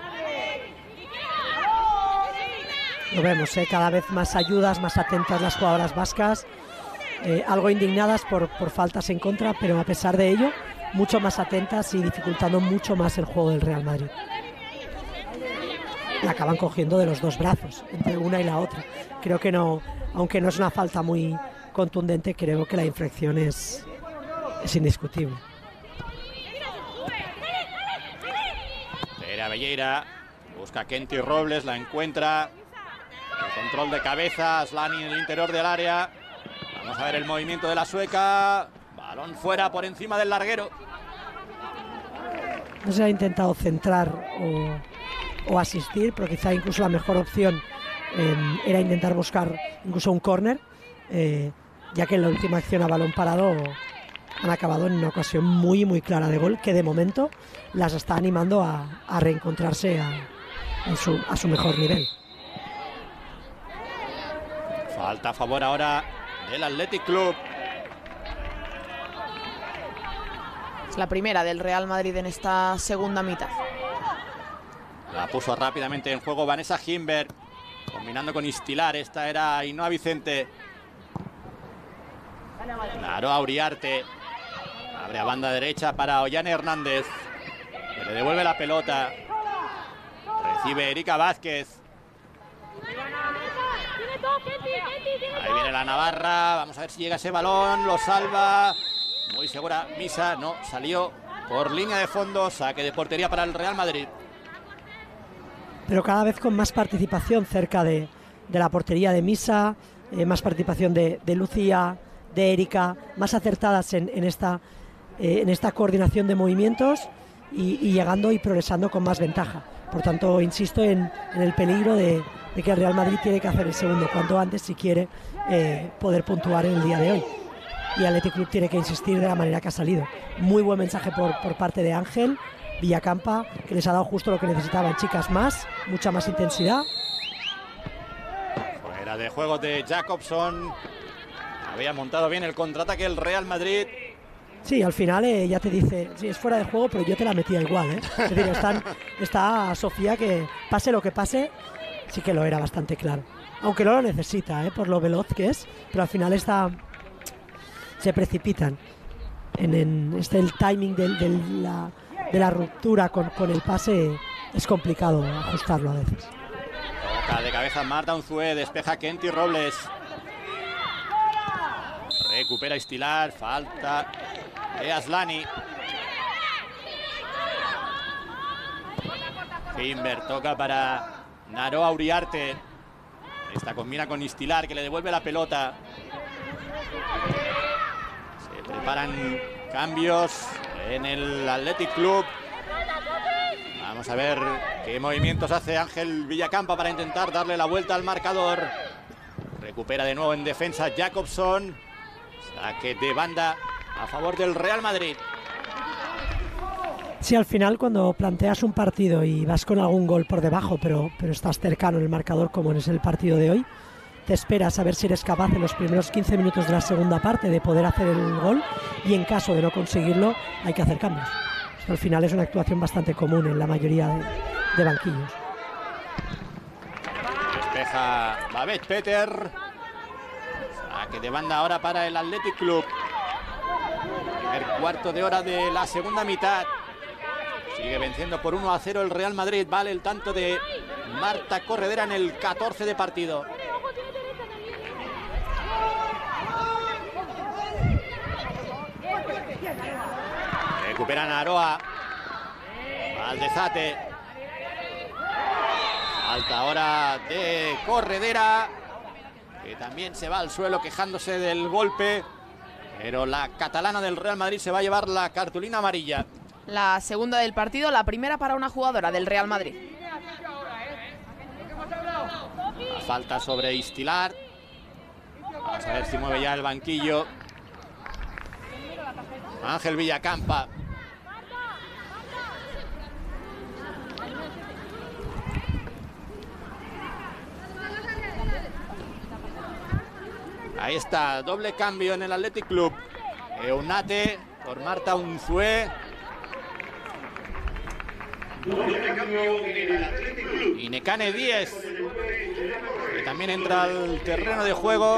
Lo vemos, ¿eh? Cada vez más ayudas, más atentas las jugadoras vascas. Eh, algo indignadas por, por faltas en contra, pero a pesar de ello, mucho más atentas y dificultando mucho más el juego del Real Madrid. La acaban cogiendo de los dos brazos, entre una y la otra. Creo que no, aunque no es una falta muy contundente, creo que la infracción es, es indiscutible. Tere Abelleira busca a Kenty Robles, la encuentra. El control de cabeza, Aslani en el interior del área. Vamos a ver el movimiento de la sueca. Balón fuera por encima del larguero. No se ha intentado centrar o, o asistir, pero quizá incluso la mejor opción eh, era intentar buscar incluso un córner, eh, ya que en la última acción a balón parado han acabado en una ocasión muy muy clara de gol que de momento las está animando a, a reencontrarse a, en su, a su mejor nivel. Falta a favor ahora del Athletic Club. Es la primera del Real Madrid en esta segunda mitad. La puso rápidamente en juego Vanessa Gimberg, combinando con Istilar. Esta era Ainhoa Vicente. Naroa Uriarte. Abre a banda derecha para Ollane Hernández, que le devuelve la pelota. Recibe Erika Vázquez. Ahí viene la Navarra. Vamos a ver si llega ese balón. Lo salva. Muy segura Misa. No, salió por línea de fondo. Saque de portería para el Real Madrid. Pero cada vez con más participación cerca de, de la portería de Misa. Eh, más participación de, de Lucía, de Erika. Más acertadas en, en, esta, eh, en esta coordinación de movimientos. Y, y llegando y progresando con más ventaja. Por tanto, insisto en, en el peligro de, de que el Real Madrid tiene que hacer el segundo cuanto antes si quiere eh, poder puntuar en el día de hoy. Y Athletic Club tiene que insistir de la manera que ha salido. Muy buen mensaje por, por parte de Ángel Villacampa, que les ha dado justo lo que necesitaban, chicas, más, mucha más intensidad. Fuera de juego de Jacobson. Había montado bien el contraataque el Real Madrid. Sí, al final eh, ya te dice, sí, es fuera de juego, pero yo te la metía igual, ¿eh? Es decir, están, está Sofía que pase lo que pase, sí que lo era bastante claro. Aunque no lo necesita, ¿eh? Por lo veloz que es, pero al final está, se precipitan. En, en este el timing de, de, la, de la ruptura con, con el pase es complicado ajustarlo a veces. Toca de cabeza Marta Unzué, despeja Kenty Robles. Recupera Istilar, falta de Aslani. Gimberg toca para Naroa Uriarte. Esta combina con Istilar, que le devuelve la pelota. Se preparan cambios en el Athletic Club. Vamos a ver qué movimientos hace Ángel Villacampa para intentar darle la vuelta al marcador. Recupera de nuevo en defensa Jacobson. Saque de banda a favor del Real Madrid. Sí, al final cuando planteas un partido y vas con algún gol por debajo, pero, pero estás cercano en el marcador como es el partido de hoy, te esperas a ver si eres capaz en los primeros quince minutos de la segunda parte de poder hacer el gol, y en caso de no conseguirlo hay que hacer cambios. Esto al final es una actuación bastante común en la mayoría de, de banquillos. Despeja Babette Peter. Saque de banda ahora para el Athletic Club. Primer cuarto de hora de la segunda mitad. Sigue venciendo por uno a cero el Real Madrid. Vale el tanto de Marta Corredera en el catorce de partido. Recupera Naroa. Valdezate. Falta ahora de Corredera, que también se va al suelo quejándose del golpe. Pero la catalana del Real Madrid se va a llevar la cartulina amarilla. La segunda del partido, la primera para una jugadora del Real Madrid. La falta sobre Istilar. Vamos a ver si mueve ya el banquillo Ángel Villacampa. Ahí está, doble cambio en el Athletic Club. Eunate por Marta Unzué. Y Nekane Díez, que también entra al terreno de juego.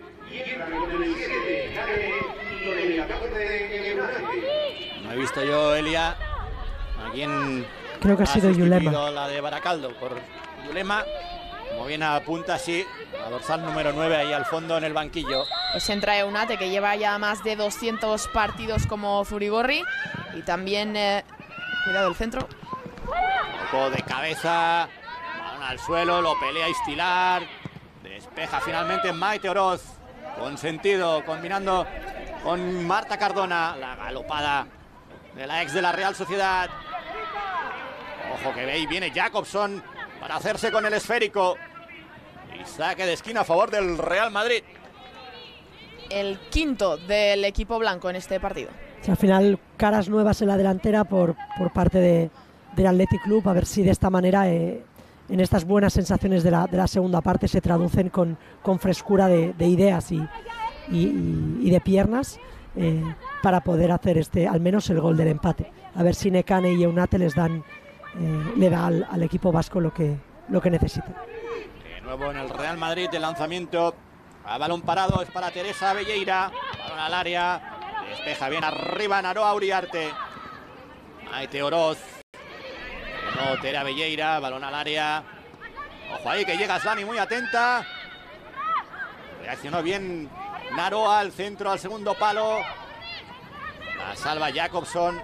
No he visto yo, Elia, a quién creo que ha, ha sido Yulema. La de Baracaldo por Yulema. Como bien apunta, sí, la dorsal número nueve ahí al fondo en el banquillo. Pues entra Eunate, que lleva ya más de doscientos partidos como Zurigorri. Y también, eh, cuidado el centro. Poco de cabeza, balón al suelo, lo pelea Istilar. Despeja finalmente Maite Oroz, con sentido, combinando con Marta Cardona. La galopada de la ex de la Real Sociedad. Ojo que veis, viene Jacobson para hacerse con el esférico. Y saque de esquina a favor del Real Madrid. el quinto del equipo blanco en este partido. Sí, al final, caras nuevas en la delantera por, por parte de, del Athletic Club, a ver si de esta manera, eh, en estas buenas sensaciones de la, de la segunda parte, se traducen con, con frescura de, de ideas y, y, y de piernas, eh, para poder hacer este, al menos el gol del empate. A ver si Nekane y Eunate les dan, eh, le da al, al equipo vasco lo que, lo que necesita. De nuevo en el Real Madrid, el lanzamiento a balón parado es para Teresa Velleira, balón al área. Despeja bien arriba Naroa Uriarte. Maite Oroz. No, Tera Velleira, balón al área. Ojo ahí que llega Aslani muy atenta. Reaccionó bien Naroa al centro, al segundo palo. La salva Jacobson.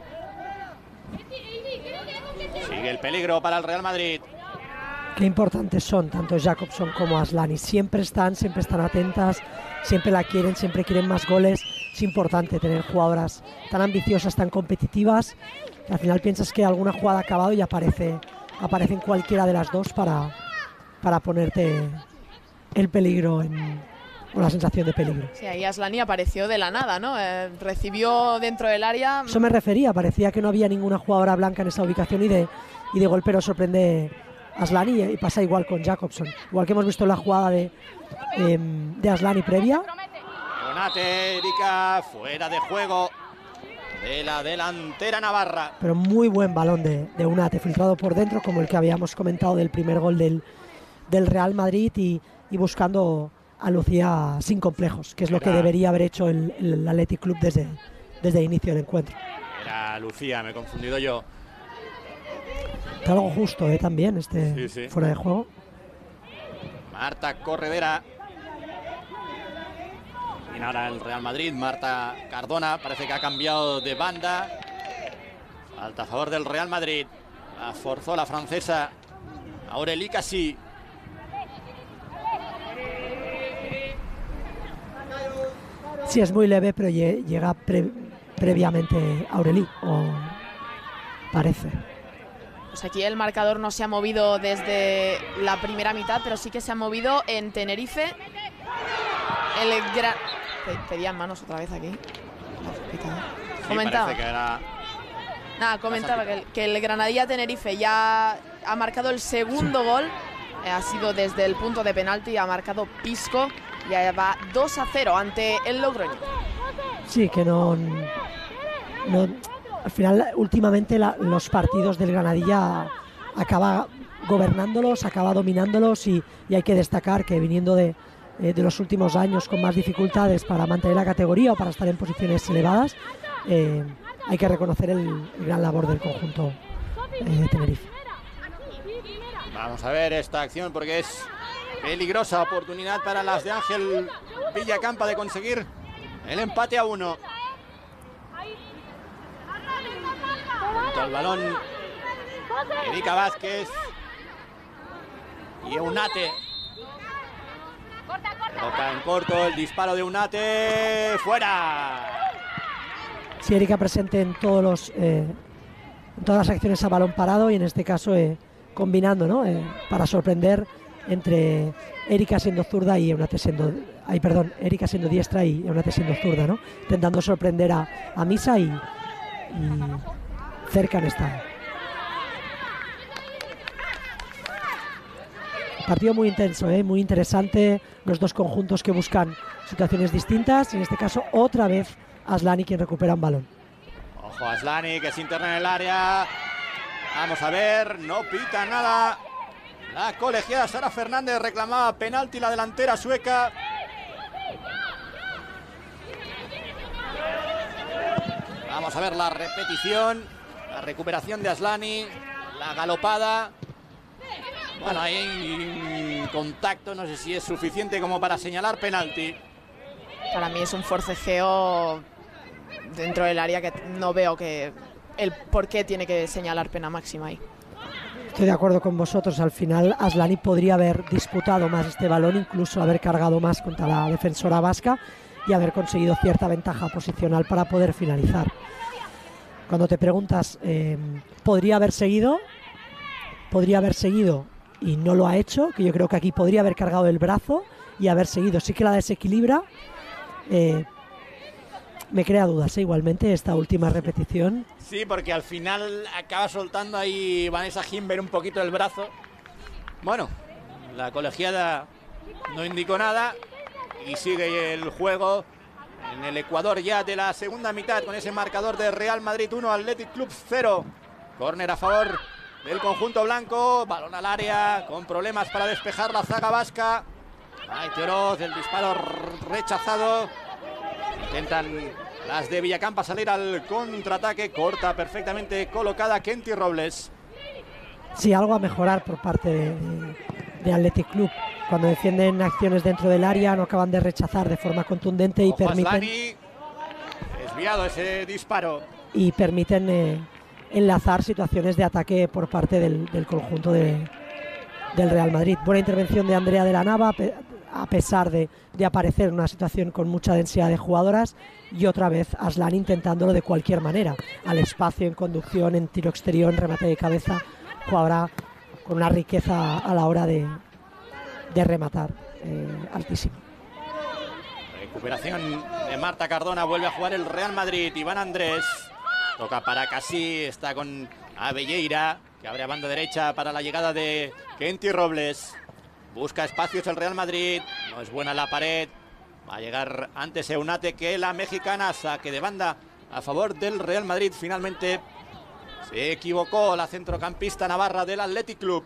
Sigue el peligro para el Real Madrid. Qué importantes son tanto Jacobson como Aslani. Siempre están, siempre están atentas, siempre la quieren, siempre quieren más goles. Es importante tener jugadoras tan ambiciosas, tan competitivas, que al final piensas que alguna jugada ha acabado y aparece, aparece en cualquiera de las dos para, para ponerte el peligro en, o la sensación de peligro. Sí, ahí Aslani apareció de la nada, ¿no? Eh, recibió dentro del área. Eso me refería, parecía que no había ninguna jugadora blanca en esa ubicación y de, y de golpe nos sorprende Aslani, y pasa igual con Jacobson. Igual que hemos visto la jugada de, eh, de Aslani previa. Eunate, Erika, fuera de juego de la delantera navarra. Pero muy buen balón de, de Eunate, filtrado por dentro, como el que habíamos comentado del primer gol del, del Real Madrid, y, y buscando a Lucía sin complejos, que es lo que debería haber hecho el, el Athletic Club desde, desde el inicio del encuentro. Era Lucía, me he confundido yo. Está algo justo, ¿eh? También, este sí, sí. fuera de juego. Marta Corredera. Y ahora el Real Madrid, Marta Cardona, parece que ha cambiado de banda. Falta a favor del Real Madrid. La forzó la francesa Aurélie Cassi. Sí, es muy leve, pero llega pre previamente Aurélie, o parece. Pues aquí el marcador no se ha movido desde la primera mitad, pero sí que se ha movido en Tenerife. El gran... Pedían manos otra vez aquí. Sí, comentaba. Que era... Nada, comentaba que el, que el Granadilla Tenerife ya ha marcado el segundo sí. gol. Eh, ha sido desde el punto de penalti, ha marcado Pisco. Ya va dos a cero ante el Logroño. Sí, que no... no al final, últimamente la, los partidos del Granadilla acaba gobernándolos, acaba dominándolos, y, y hay que destacar que viniendo de, eh, de los últimos años con más dificultades para mantener la categoría o para estar en posiciones elevadas, eh, hay que reconocer el, el gran labor del conjunto eh, de Tenerife. Vamos a ver esta acción porque es peligrosa oportunidad para las de Ángel Villacampa de conseguir el empate a uno. Junto al balón Erika Vázquez y Eunate. Pelota en corto, el disparo de Eunate, fuera. Sí, Erika presente en todos los eh, en todas las acciones a balón parado, y en este caso eh, combinando, ¿no? Eh, para sorprender entre Erika siendo zurda y Eunate siendo, ay, perdón, Erika siendo diestra y Eunate siendo zurda, ¿no? Intentando sorprender a, a Misa y, y cerca en esta. Partido muy intenso, ¿eh? Muy interesante, los dos conjuntos que buscan situaciones distintas, en este caso otra vez Aslani quien recupera un balón. Ojo a Aslani que se interna en el área. Vamos a ver, no pita nada. La colegiada Sara Fernández reclamaba penalti, la delantera sueca. Vamos a ver la repetición, la recuperación de Aslani, la galopada. Bueno, hay un contacto, no sé si es suficiente como para señalar penalti. Para mí es un forcejeo dentro del área que no veo que el por qué tiene que señalar pena máxima ahí. Estoy de acuerdo con vosotros, al final Aslani podría haber disputado más este balón, incluso haber cargado más contra la defensora vasca y haber conseguido cierta ventaja posicional para poder finalizar. Cuando te preguntas, eh, ¿podría haber seguido? Podría haber seguido y no lo ha hecho, que yo creo que aquí podría haber cargado el brazo y haber seguido. Sí que la desequilibra, Eh, me crea dudas, ¿eh? Igualmente, esta última repetición. Sí, porque al final acaba soltando ahí Vanessa Himber un poquito el brazo. Bueno, la colegiada no indicó nada y sigue el juego en el Ecuador ya de la segunda mitad con ese marcador de Real Madrid uno, Athletic Club cero. Córner a favor del conjunto blanco, balón al área, con problemas para despejar la zaga vasca. Maite Oroz, el disparo rechazado. Intentan las de Villacampa salir al contraataque, corta perfectamente colocada Kenty Robles. Sí, algo a mejorar por parte de, de, de Athletic Club. Cuando defienden acciones dentro del área no acaban de rechazar de forma contundente y Ojo, permiten... Aslani. Desviado ese disparo. Y permiten eh, enlazar situaciones de ataque por parte del, del conjunto de, del Real Madrid. Buena intervención de Andrea de la Nava, a pesar de, de aparecer en una situación con mucha densidad de jugadoras, y otra vez Aslani intentándolo de cualquier manera, al espacio, en conducción, en tiro exterior, en remate de cabeza, jugadora con una riqueza a la hora de, de rematar eh, altísima. Recuperación de Marta Cardona, vuelve a jugar el Real Madrid. Iván Andrés toca para Casi, está con Abelleira, que abre a banda derecha para la llegada de Kenty Robles. Busca espacios el Real Madrid, no es buena la pared. Va a llegar antes Eunate que la mexicana, saque de banda a favor del Real Madrid. Finalmente se equivocó la centrocampista navarra del Athletic Club.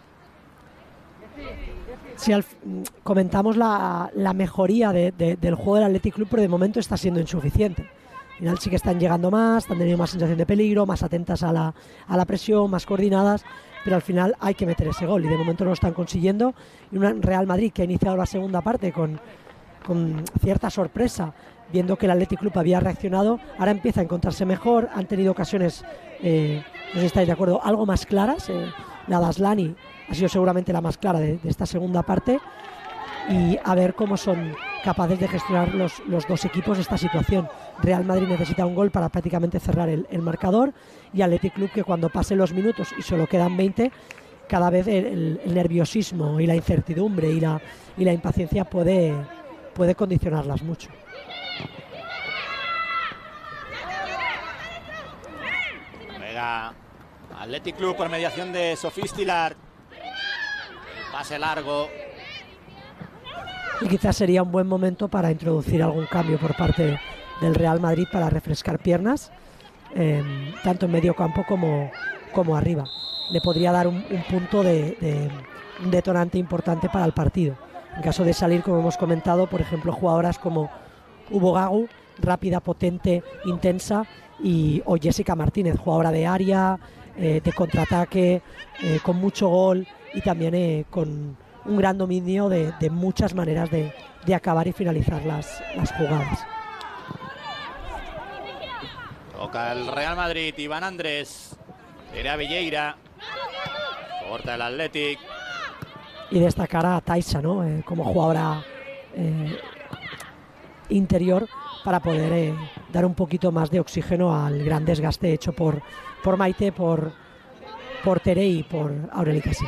Sí, al, comentamos la, la mejoría de, de, del juego del Athletic Club, pero de momento está siendo insuficiente. Al final sí que están llegando más, están teniendo más sensación de peligro, más atentas a la, a la presión, más coordinadas, pero al final hay que meter ese gol y de momento no lo están consiguiendo. Y un Real Madrid que ha iniciado la segunda parte con, con cierta sorpresa, viendo que el Athletic Club había reaccionado, ahora empieza a encontrarse mejor, han tenido ocasiones, eh, no sé si estáis de acuerdo, algo más claras. Eh, la de Aslani ha sido seguramente la más clara de, de esta segunda parte, y a ver cómo son capaces de gestionar los, los dos equipos esta situación. Real Madrid necesita un gol para prácticamente cerrar el, el marcador, y Athletic Club que cuando pasen los minutos y solo quedan veinte, cada vez el, el, el nerviosismo y la incertidumbre y la, y la impaciencia puede, puede condicionarlas mucho. Venga, Athletic Club por mediación de Sofía Stilar. Pase largo. Y quizás sería un buen momento para introducir algún cambio por parte del Real Madrid para refrescar piernas, eh, tanto en medio campo como, como arriba. Le podría dar un, un punto de, de un detonante importante para el partido. En caso de salir, como hemos comentado, por ejemplo, jugadoras como Hubo Gagu, rápida, potente, intensa, y o Jessica Martínez, jugadora de área, eh, de contraataque, eh, con mucho gol y también eh, con un gran dominio de, de muchas maneras de, de acabar y finalizar las, las jugadas. Toca el Real Madrid, Iván Andrés, Nerea Villeira, corta el Athletic. Y destacar a Taisa, ¿no? Eh, como jugadora eh, interior, para poder eh, dar un poquito más de oxígeno al gran desgaste hecho por, por Maite, por, por Tere y por Aureli Casi.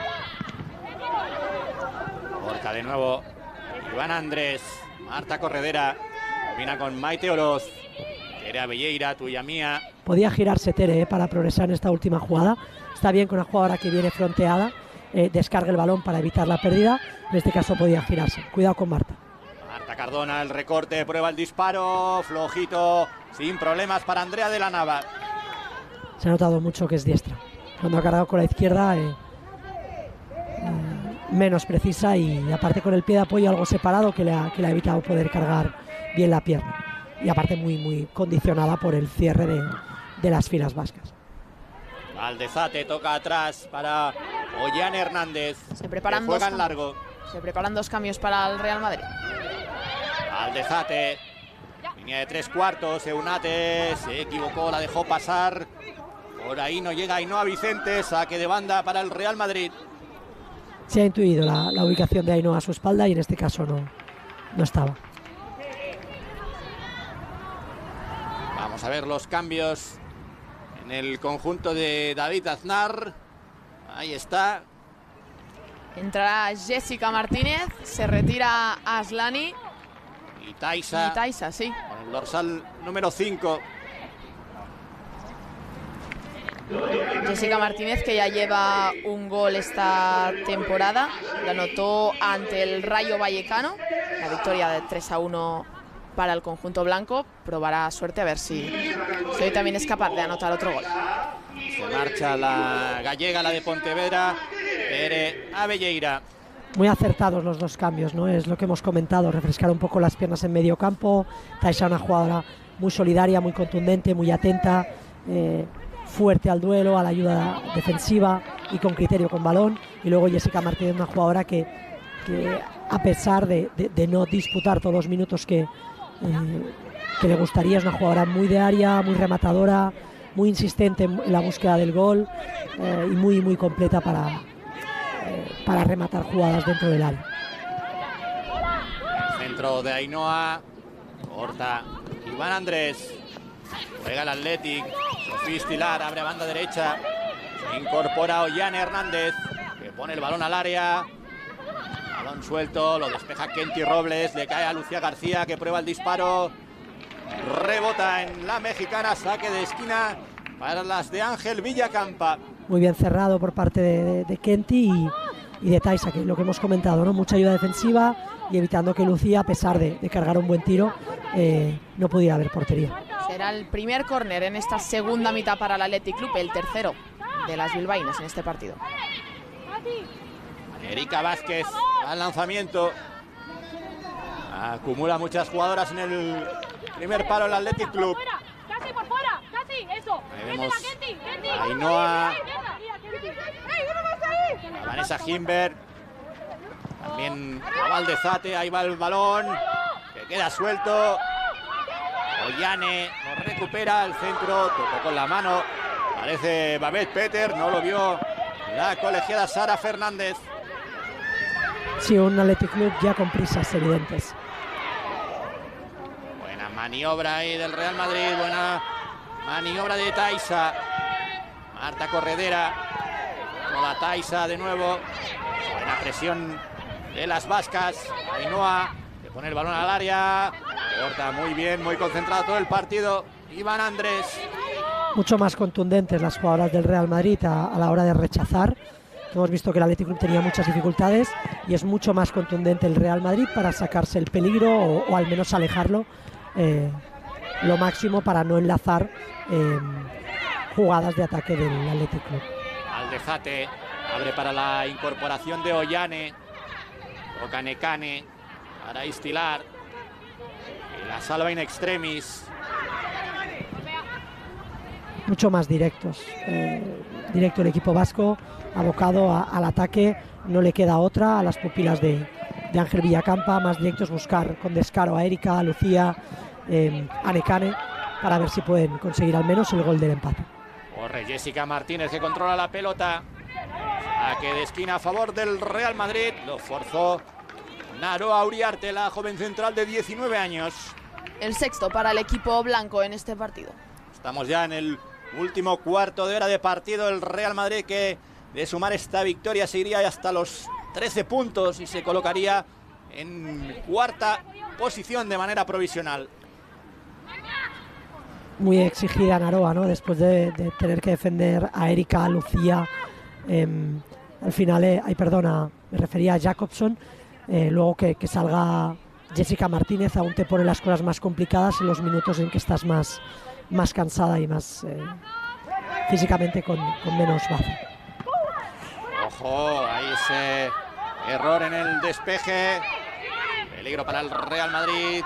Corta de nuevo Iván Andrés, Marta Corredera, combina con Maite Oroz, Tere Abelleira, tuya mía. Podía girarse Tere eh, para progresar en esta última jugada. Está bien con una jugadora que viene fronteada, eh, descargue el balón para evitar la pérdida. En este caso podía girarse. Cuidado con Marta. Marta Cardona, el recorte, prueba el disparo, flojito, sin problemas para Andrea de la Nava. Se ha notado mucho que es diestra. Cuando ha cargado con la izquierda, eh, eh, menos precisa, y aparte con el pie de apoyo algo separado que le ha, que le ha evitado poder cargar bien la pierna. Y aparte muy, muy condicionada por el cierre de, de las filas vascas. Valdezate toca atrás para Ollane Hernández. Se preparan, juegan dos largo. Se preparan dos cambios para el Real Madrid. Valdezate, línea de tres cuartos, Eunate se equivocó, la dejó pasar. Por ahí no llega Ainhoa Vicente, saque de banda para el Real Madrid. Se ha intuido la, la ubicación de Ainhoa a su espalda y en este caso no, no estaba. Vamos a ver los cambios en el conjunto de David Aznar. Ahí está. Entrará Jessica Martínez, se retira Aslani. Y Taisa. Y Taisa, sí. Con el dorsal número cinco. Jessica Martínez, que ya lleva un gol esta temporada, lo anotó ante el Rayo Vallecano, la victoria de tres a uno para el conjunto blanco. Probará suerte a ver si, si hoy también es capaz de anotar otro gol. Se marcha la gallega, la de Pontevedra, Tere Abelleira. Muy acertados los dos cambios, ¿no? Es lo que hemos comentado, refrescar un poco las piernas en medio campo. Taisa, una jugadora muy solidaria, muy contundente, muy atenta, eh, fuerte al duelo, a la ayuda defensiva y con criterio con balón. Y luego Jessica Martínez, una jugadora que, que a pesar de, de, de no disputar todos los minutos que, eh, que le gustaría, es una jugadora muy de área, muy rematadora, muy insistente en la búsqueda del gol eh, y muy, muy completa para, eh, para rematar jugadas dentro del área. Centro de Ainhoa, corta Iván Andrés, juega el Athletic, Sofía Estilar, abre a banda derecha, se incorpora Ollane Hernández, que pone el balón al área, balón suelto, lo despeja Kenty Robles, le cae a Lucía García, que prueba el disparo, rebota en la mexicana, saque de esquina para las de Ángel Villacampa. Muy bien cerrado por parte de, de, de Kenty y, y de Taisa, que es lo que hemos comentado, ¿no? Mucha ayuda defensiva y evitando que Lucía, a pesar de, de cargar un buen tiro, eh, no pudiera haber portería. Será el primer córner en esta segunda mitad para el Athletic Club, el tercero de las bilbaínas en este partido. Erika Vázquez al lanzamiento. Acumula muchas jugadoras en el primer palo el Athletic Club. Casi por fuera, casi, eso. Ahí vemos a Ainhoa, a Vanessa Gimberg, también a Valdezate, ahí va el balón, que queda suelto. Ollane lo recupera al centro, tocó con la mano, parece Babette Peter, no lo vio la colegiada Sara Fernández. Sí, un Athletic Club ya con prisas evidentes. Buena maniobra ahí del Real Madrid, buena maniobra de Taisa. Marta Corredera, toda Taisa de nuevo, buena presión de las vascas. Ainhoa, que pone el balón al área, corta muy bien, muy concentrado todo el partido. Iván Andrés. Mucho más contundentes las jugadoras del Real Madrid a, a la hora de rechazar. Hemos visto que el Athletic Club tenía muchas dificultades y es mucho más contundente el Real Madrid para sacarse el peligro o, o al menos alejarlo eh, lo máximo para no enlazar eh, jugadas de ataque del Athletic Club. Valdezate abre para la incorporación de Ollane. Toca Necane para Istilar. Y la salva in extremis. Mucho más directos. Eh, directo el equipo vasco, abocado a, al ataque, no le queda otra a las pupilas de, de Ángel Villacampa, más directos, buscar con descaro a Erika, a Lucía, eh, a Necane, para ver si pueden conseguir al menos el gol del empate. Corre Jessica Martínez, que controla la pelota. Saque de esquina a favor del Real Madrid, lo forzó Naroa Uriarte, la joven central de diecinueve años. El sexto para el equipo blanco en este partido. Estamos ya en el último cuarto de hora de partido. El Real Madrid, que de sumar esta victoria se iría hasta los trece puntos y se colocaría en cuarta posición de manera provisional. Muy exigida Naroa, ¿no? Después de, de tener que defender a Erika, a Lucía, eh, al final, eh, ay, perdona, me refería a Jacobson, eh, luego que, que salga Jessica Martínez aún te pone las cosas más complicadas en los minutos en que estás más, más cansada y más eh, físicamente con, con menos baza. Ojo, ahí ese error en el despeje, peligro para el Real Madrid.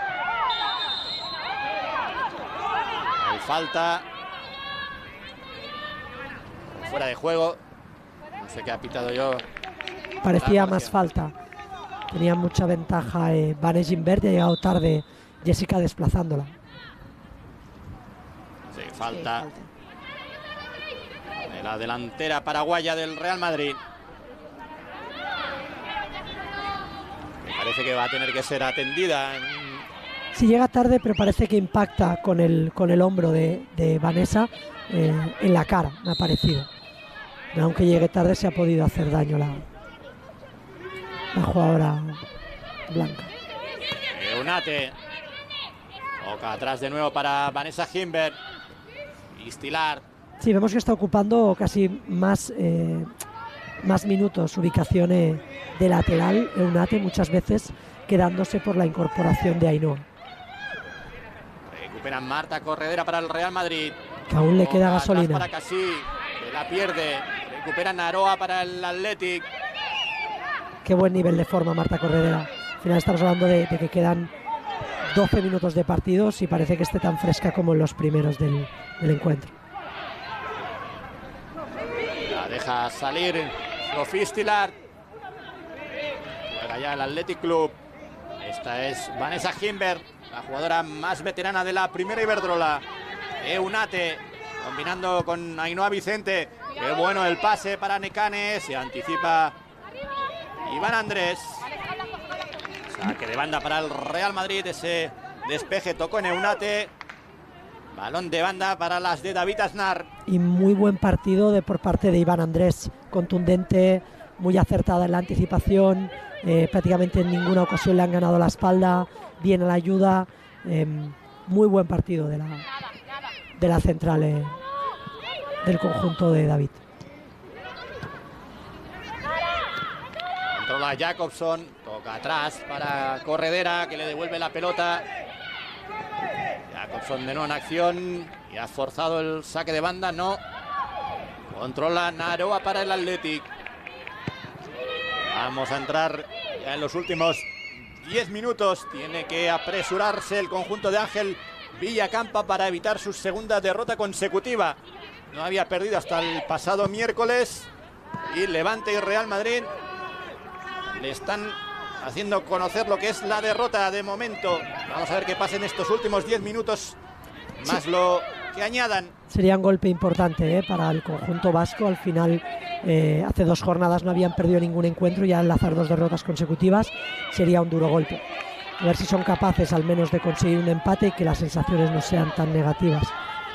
Hay falta, fuera de juego, no sé qué ha pitado yo. Parecía más falta, tenía mucha ventaja eh, Vanessa Gimberg, ha llegado tarde Jessica desplazándola. Sí, falta. Sí, falta de la delantera paraguaya del Real Madrid. Me parece que va a tener que ser atendida. Sí, llega tarde, pero parece que impacta con el, con el hombro de, de Vanessa eh, en la cara, me ha parecido. Aunque llegue tarde, se ha podido hacer daño la, la jugadora blanca. Eunate. Toca atrás de nuevo para Vanessa Gimber. Istilar. Sí, vemos que está ocupando casi más, eh, más minutos, ubicación eh, de lateral, Eunate, muchas veces quedándose por la incorporación de Ainhoa. Recuperan Marta Corredera para el Real Madrid. Que aún le queda Toca gasolina. Para Casí, que la pierde. Recupera Naroa para el Athletic. Qué buen nivel de forma Marta Corredera. Al final estamos hablando de, de que quedan doce minutos de partidos y parece que esté tan fresca como en los primeros del, del encuentro. La deja salir Sofía Istilar. Juega ya el Athletic Club. Esta es Vanessa Gimber, la jugadora más veterana de la primera Iberdrola. Eunate combinando con Ainhoa Vicente. Qué bueno el pase para Nekane. Se anticipa Iván Andrés. Saque de banda para el Real Madrid. Ese despeje tocó en Eunate. Balón de banda para las de David Aznar. Y muy buen partido de por parte de Iván Andrés. Contundente, muy acertada en la anticipación. Eh, prácticamente en ninguna ocasión le han ganado la espalda. Bien a la ayuda. Eh, muy buen partido de la, de la central eh, del conjunto de David. Controla Jacobson, toca atrás para Corredera, que le devuelve la pelota. Jacobson de nuevo en acción y ha forzado el saque de banda, no. Controla Naroa para el Athletic. Vamos a entrar ya en los últimos diez minutos. Tiene que apresurarse el conjunto de Ángel Villacampa para evitar su segunda derrota consecutiva. No había perdido hasta el pasado miércoles. Y Levante y Real Madrid le están haciendo conocer lo que es la derrota de momento. Vamos a ver qué pasa en estos últimos diez minutos, más sí. lo que añadan. Sería un golpe importante eh, para el conjunto vasco. Al final, eh, hace dos jornadas no habían perdido ningún encuentro, ya enlazar dos derrotas consecutivas sería un duro golpe. A ver si son capaces al menos de conseguir un empate y que las sensaciones no sean tan negativas.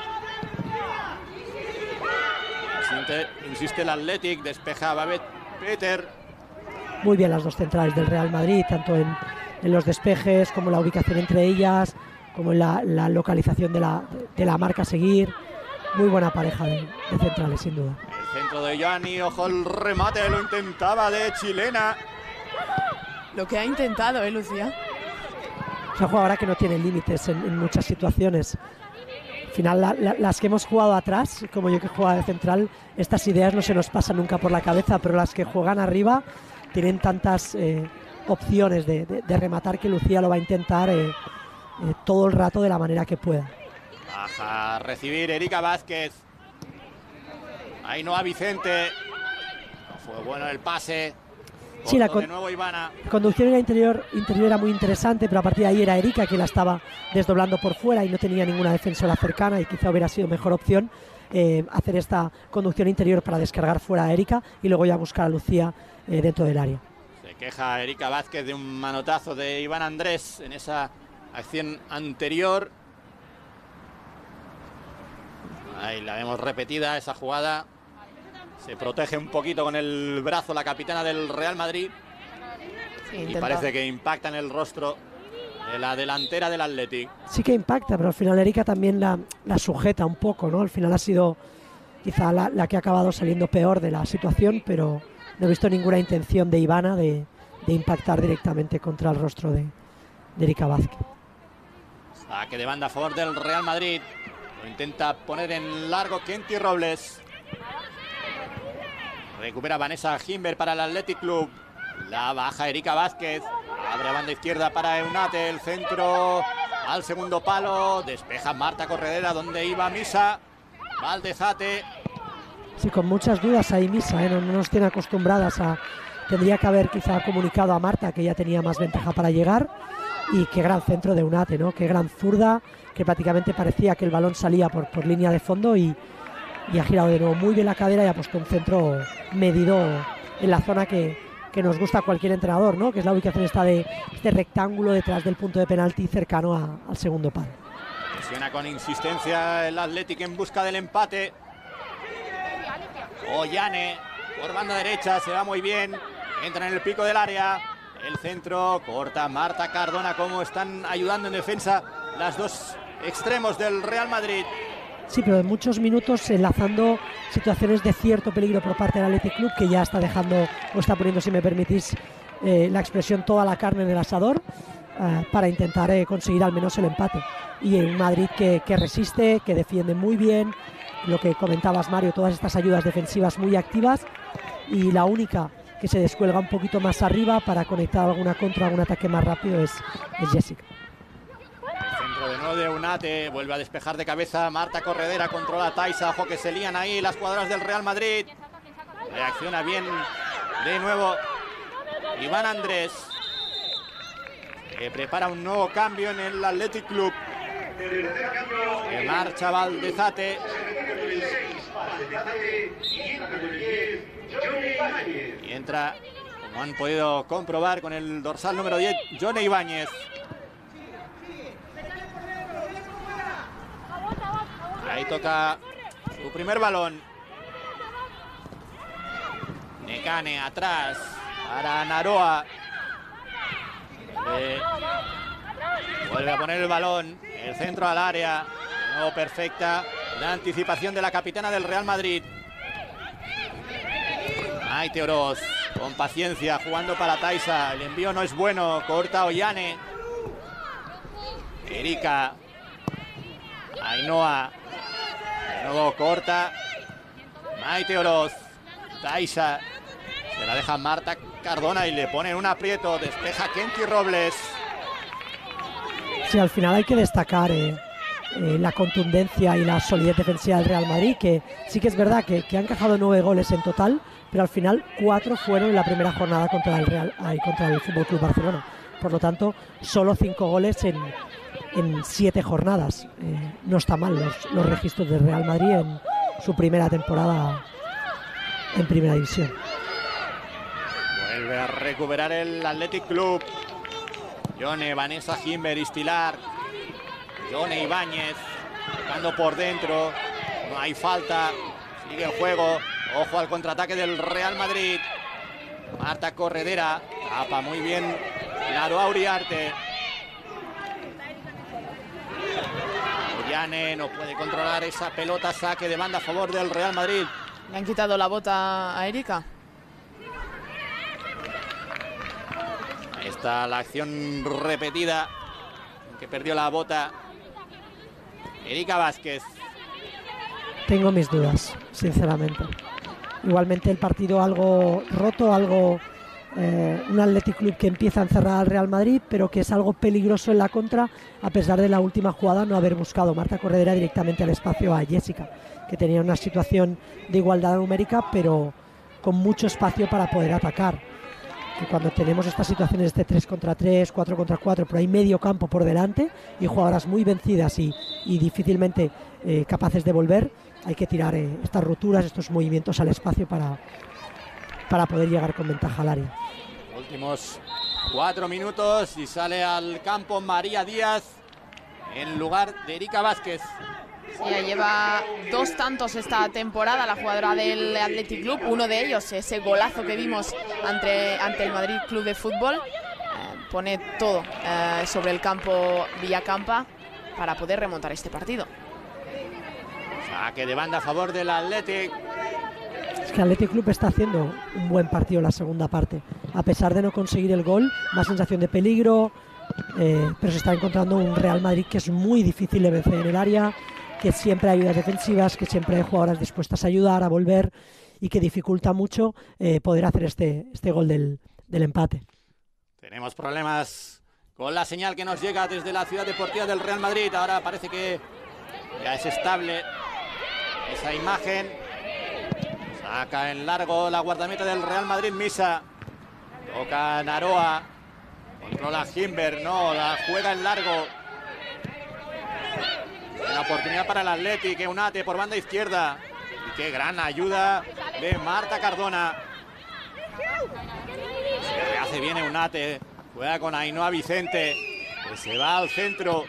Insiste, insiste el Athletic, despeja Babette Peter. Muy bien las dos centrales del Real Madrid, tanto en, en los despejes como la ubicación entre ellas, como en la, la localización de la, de la marca a seguir. Muy buena pareja de, de centrales, sin duda. El centro de Gianni, ojo el remate, lo intentaba de chilena. Lo que ha intentado, ¿eh, Lucía? Es una jugadora que no tiene límites en, en muchas situaciones. Al final, la, la, las que hemos jugado atrás, como yo que jugaba de central, estas ideas no se nos pasan nunca por la cabeza, pero las que juegan arriba tienen tantas eh, opciones de, de, de rematar que Lucía lo va a intentar eh, eh, todo el rato de la manera que pueda. Baja a recibir Erika Vázquez. Ainhoa Vicente. No fue bueno el pase. Sí, la, de nuevo Ivana. La conducción en la interior, interior era muy interesante, pero a partir de ahí era Erika que la estaba desdoblando por fuera y no tenía ninguna defensora cercana y quizá hubiera sido mejor opción eh, hacer esta conducción interior para descargar fuera a Erika y luego ya buscar a Lucía eh, dentro del área. Se queja Erika Vázquez de un manotazo de Iván Andrés en esa acción anterior. Ahí la vemos repetida esa jugada. Se protege un poquito con el brazo la capitana del Real Madrid. Sí, y parece que impacta en el rostro de la delantera del Athletic. Sí que impacta, pero al final Erika también la, la sujeta un poco, ¿no? Al final ha sido quizá la, la que ha acabado saliendo peor de la situación, pero no he visto ninguna intención de Ivana de, de impactar directamente contra el rostro de, de Erika Vázquez. Saque de banda a favor del Real Madrid. Lo intenta poner en largo Kenty Robles. Recupera Vanessa Gimber para el Athletic Club. La baja Erika Vázquez. Abre a banda izquierda para Eunate. El centro al segundo palo. Despeja Marta Corredera donde iba Misa. Valdezate. Sí, con muchas dudas ahí Misa, ¿eh? no, no nos tiene acostumbradas a... Tendría que haber quizá comunicado a Marta que ella tenía más ventaja para llegar. Y qué gran centro de Eunate, ¿no? Qué gran zurda, que prácticamente parecía que el balón salía por, por línea de fondo y... Y ha girado de nuevo muy bien la cadera y ha puesto un centro medido en la zona que, que nos gusta a cualquier entrenador, ¿no? Que es la ubicación esta de este rectángulo detrás del punto de penalti cercano a, al segundo palo. Presiona con insistencia el Athletic en busca del empate. Ollane por banda derecha, se va muy bien. Entra en el pico del área. El centro, corta Marta Cardona. Cómo están ayudando en defensa las dos extremos del Real Madrid. Sí, pero en muchos minutos enlazando situaciones de cierto peligro por parte del Athletic Club, que ya está dejando, o está poniendo, si me permitís eh, la expresión, toda la carne en el asador eh, para intentar eh, conseguir al menos el empate. Y un Madrid que, que resiste, que defiende muy bien, lo que comentabas, Mario, todas estas ayudas defensivas muy activas, y la única que se descuelga un poquito más arriba para conectar alguna contra, algún ataque más rápido es, es Jessica. De nuevo de Unate, vuelve a despejar de cabeza Marta Corredera, controla a Taisa. Ojo que se lían ahí las jugadoras del Real Madrid. Reacciona bien de nuevo Iván Andrés, que prepara un nuevo cambio en el Athletic Club. Que marcha Valdezate. Y entra, como han podido comprobar, con el dorsal número diez, Jone Ibáñez. Ahí toca su primer balón. Nekane atrás para Naroa. Eh, vuelve a poner el balón. El centro al área. No perfecta. La anticipación de la capitana del Real Madrid. Maite Oroz, con paciencia, jugando para Taisa. El envío no es bueno. Corta Ollane. Erika. Ainhoa. De nuevo corta Maite Oroz. Taisa. Se la deja Marta Cardona y le pone un aprieto. Despeja Kenty Robles. Sí, al final hay que destacar eh, eh, la contundencia y la solidez defensiva del Real Madrid, que sí que es verdad que, que han encajado nueve goles en total, pero al final cuatro fueron en la primera jornada contra el Real, ay, contra el Fútbol Club Barcelona. Por lo tanto, solo cinco goles en, en siete jornadas. Eh, no está mal los, los registros del Real Madrid en su primera temporada en Primera División. Vuelve a recuperar el Athletic Club. Yone, Vanessa Gimber, Istilar. Yone Ibáñez, tocando por dentro. No hay falta. Sigue el juego. Ojo al contraataque del Real Madrid. Marta Corredera. Tapa muy bien Naroa Uriarte. Ollane no puede controlar esa pelota. Saque de banda a favor del Real Madrid. Le han quitado la bota a Erika. Ahí está la acción repetida, que perdió la bota Erika Vázquez. Tengo mis dudas, sinceramente. Igualmente el partido algo roto, algo eh, un Athletic Club que empieza a encerrar al Real Madrid, pero que es algo peligroso en la contra, a pesar de la última jugada no haber buscado Marta Corredera directamente al espacio a Jessica, que tenía una situación de igualdad numérica, pero con mucho espacio para poder atacar. Y cuando tenemos estas situaciones de tres contra tres, cuatro contra cuatro, pero hay medio campo por delante y jugadoras muy vencidas y, y difícilmente eh, capaces de volver, hay que tirar eh, estas rupturas, estos movimientos al espacio para, para poder llegar con ventaja al área. Últimos cuatro minutos y sale al campo María Díaz en lugar de Erika Vázquez. Sí, ya lleva dos tantos esta temporada la jugadora del Athletic Club. Uno de ellos, ese golazo que vimos ante, ante el Madrid Club de Fútbol. Eh, pone todo eh, sobre el campo Villacampa para poder remontar este partido. Saque de banda a favor del Athletic. Es que el Athletic Club está haciendo un buen partido en la segunda parte. A pesar de no conseguir el gol, más sensación de peligro, eh, pero se está encontrando un Real Madrid que es muy difícil de vencer en el área, que siempre hay ayudas defensivas, que siempre hay jugadoras dispuestas a ayudar, a volver, y que dificulta mucho eh, poder hacer este, este gol del, del empate. Tenemos problemas con la señal que nos llega desde la ciudad deportiva del Real Madrid. Ahora parece que ya es estable esa imagen. Saca en largo la guardameta del Real Madrid, Misa. Toca Naroa. Controla Gimber, no, la juega en largo. Una oportunidad para el Athletic, Unate por banda izquierda. Y qué gran ayuda de Marta Cardona. Se hace bien Unate. Juega con Ainhoa Vicente, que se va al centro.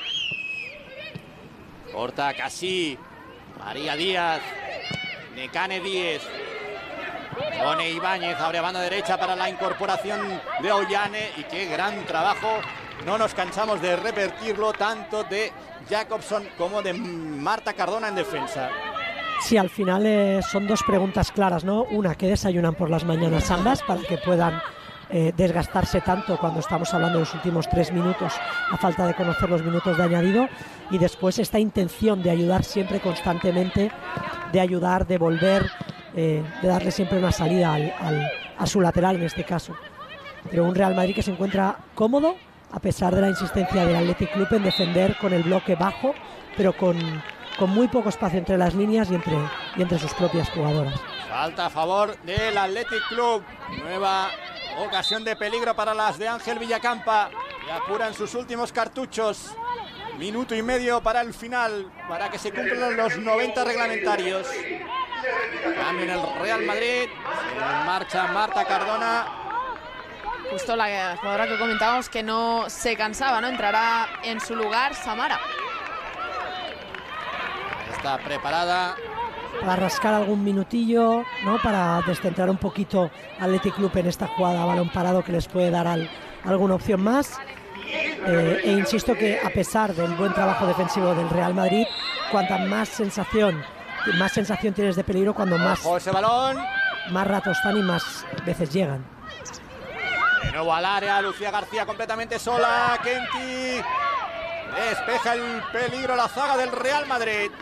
Corta casi María Díaz. Nekane Díez. One Ibáñez abre banda derecha para la incorporación de Ollane. Y qué gran trabajo. No nos cansamos de repetirlo, tanto de Jacobson como de Marta Cardona en defensa. Sí, al final eh, son dos preguntas claras, ¿no? Una, ¿qué desayunan por las mañanas ambas para que puedan eh, desgastarse tanto cuando estamos hablando de los últimos tres minutos a falta de conocer los minutos de añadido? Y después esta intención de ayudar siempre constantemente, de ayudar, de volver, eh, de darle siempre una salida al, al, a su lateral en este caso. Pero un Real Madrid que se encuentra cómodo a pesar de la insistencia del Athletic Club en defender con el bloque bajo, pero con, con muy poco espacio entre las líneas y entre, y entre sus propias jugadoras. Falta a favor del Athletic Club. Nueva ocasión de peligro para las de Ángel Villacampa. Y apuran sus últimos cartuchos. Minuto y medio para el final, para que se cumplan los noventa reglamentarios. Cambio en el Real Madrid. En marcha Marta Cardona. Justo la jugadora que comentábamos que no se cansaba, ¿no? Entrará en su lugar Samara. Está preparada para rascar algún minutillo, ¿no? Para descentrar un poquito al Athletic Club en esta jugada a balón parado que les puede dar al, alguna opción más. Eh, e insisto que a pesar del buen trabajo defensivo del Real Madrid, cuanta más sensación, más sensación tienes de peligro, cuando más, Ojo ese balón. más rato están y más veces llegan. De nuevo al área, Lucía García completamente sola. Kenty despeja el peligro la zaga del Real Madrid.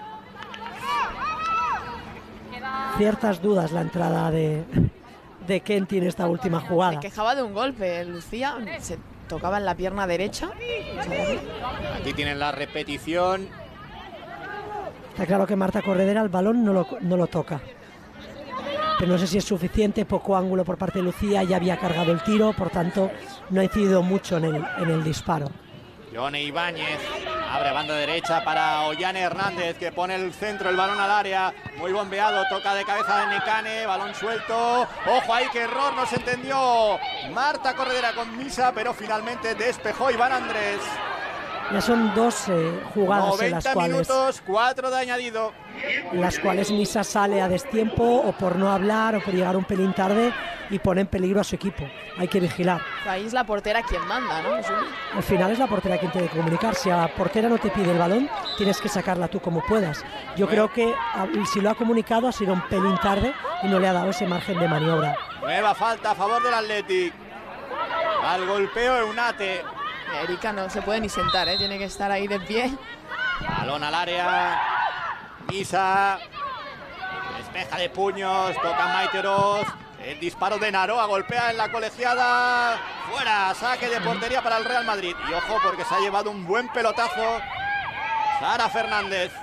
Ciertas dudas la entrada de, de Kenty en esta última jugada. Se quejaba de un golpe, Lucía. Se tocaba en la pierna derecha. Aquí tienen la repetición. Está claro que Marta Corredera el balón no lo, no lo toca. Pero no sé si es suficiente, poco ángulo por parte de Lucía, ya había cargado el tiro, por tanto no ha incidido mucho en el, en el disparo. Yone Ibáñez abre banda derecha para Ollane Hernández, que pone el centro, el balón al área, muy bombeado, toca de cabeza de Necane, balón suelto, ojo ahí, qué error, no se entendió Marta Corredera con Misa, pero finalmente despejó Iván Andrés. Ya son dos eh, jugadas en las cuales minutos, cuatro de añadido. En las cuales Misa sale a destiempo o por no hablar o por llegar un pelín tarde y pone en peligro a su equipo. Hay que vigilar. Ahí es la portera quien manda, ¿no? Al final es la portera quien tiene que comunicar. Si a la portera no te pide el balón, tienes que sacarla tú como puedas. Yo bueno. creo que si lo ha comunicado ha sido un pelín tarde y no le ha dado ese margen de maniobra. Nueva falta a favor del Athletic. Al golpeo Eunate. Erika no se puede ni sentar, ¿eh? Tiene que estar ahí de pie. Balón al área. Misa. Despeja de puños. Toca Maite Oroz. El disparo de Naroa. Golpea en la colegiada. Fuera. Saque de portería para el Real Madrid. Y ojo porque se ha llevado un buen pelotazo Sara Fernández.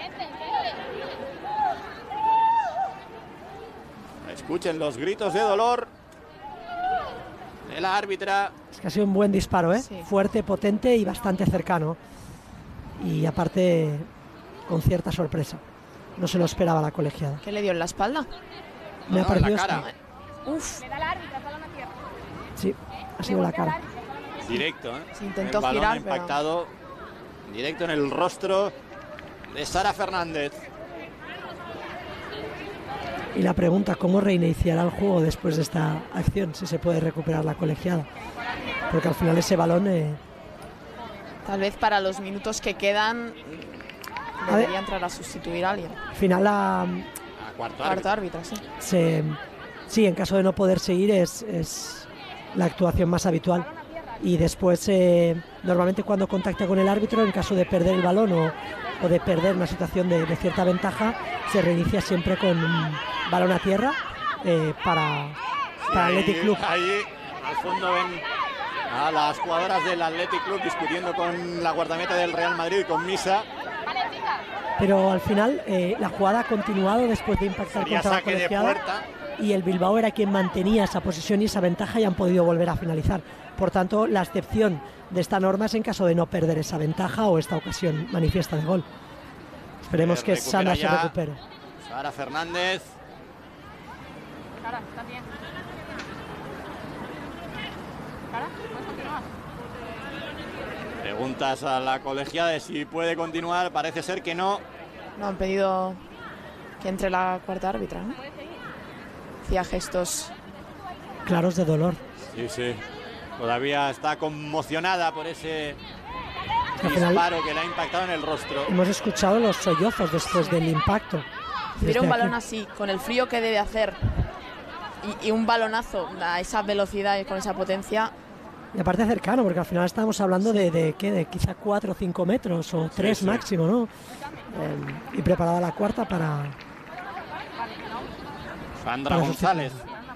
Escuchen los gritos de dolor de la árbitra. Es que ha sido un buen disparo, ¿eh? Sí. Fuerte, potente y bastante cercano. Y aparte, con cierta sorpresa. No se lo esperaba la colegiada. ¿Qué le dio en la espalda? Me no, ha parecido. La cara. Uf. Sí, ha sido la cara. Directo, ¿eh? Se intentó el balón girar, impactado. Pero... directo en el rostro de Sara Fernández. Y la pregunta, ¿cómo reiniciará el juego después de esta acción? Si se puede recuperar la colegiada. Porque al final ese balón... Eh... Tal vez para los minutos que quedan debería entrar a sustituir a alguien. Al final la... A cuarto, cuarto árbitro, sí. Se... Sí, en caso de no poder seguir es, es la actuación más habitual. Y después, eh, normalmente cuando contacta con el árbitro, en caso de perder el balón o, o de perder una situación de, de cierta ventaja, se reinicia siempre con un balón a tierra eh, para, para el Athletic Club. Ahí al fondo ven a las jugadoras del Athletic Club discutiendo con la guardameta del Real Madrid, con Misa. Pero al final eh, la jugada ha continuado después de impactar Sería contra la saque de colegiada. puerta. Y el Bilbao era quien mantenía esa posición y esa ventaja y han podido volver a finalizar. Por tanto, la excepción de esta norma es en caso de no perder esa ventaja o esta ocasión manifiesta de gol. Esperemos que Sana se recupere. Sara Fernández. Cara, está bien. Cara, ¿puedes continuar? Preguntas a la colegiada de si puede continuar. Parece ser que no. No han pedido que entre la cuarta árbitra, ¿no? hacía gestos claros de dolor. Sí, sí. Todavía está conmocionada por ese Al final, disparo que le ha impactado en el rostro. hemos escuchado los sollozos después del impacto. Tira un Desde balón aquí. así, con el frío que debe hacer, y, y un balonazo a esa velocidad y con esa potencia. Y aparte cercano, porque al final estamos hablando de, de, ¿qué? de quizá cuatro o cinco metros o tres sí. máximo, ¿no? Eh, y preparada la cuarta para... Sandra para González.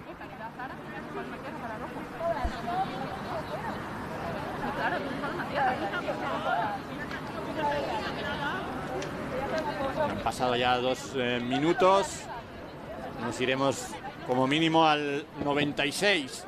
Han pasado ya dos eh, minutos. Nos iremos como mínimo al noventa y seis.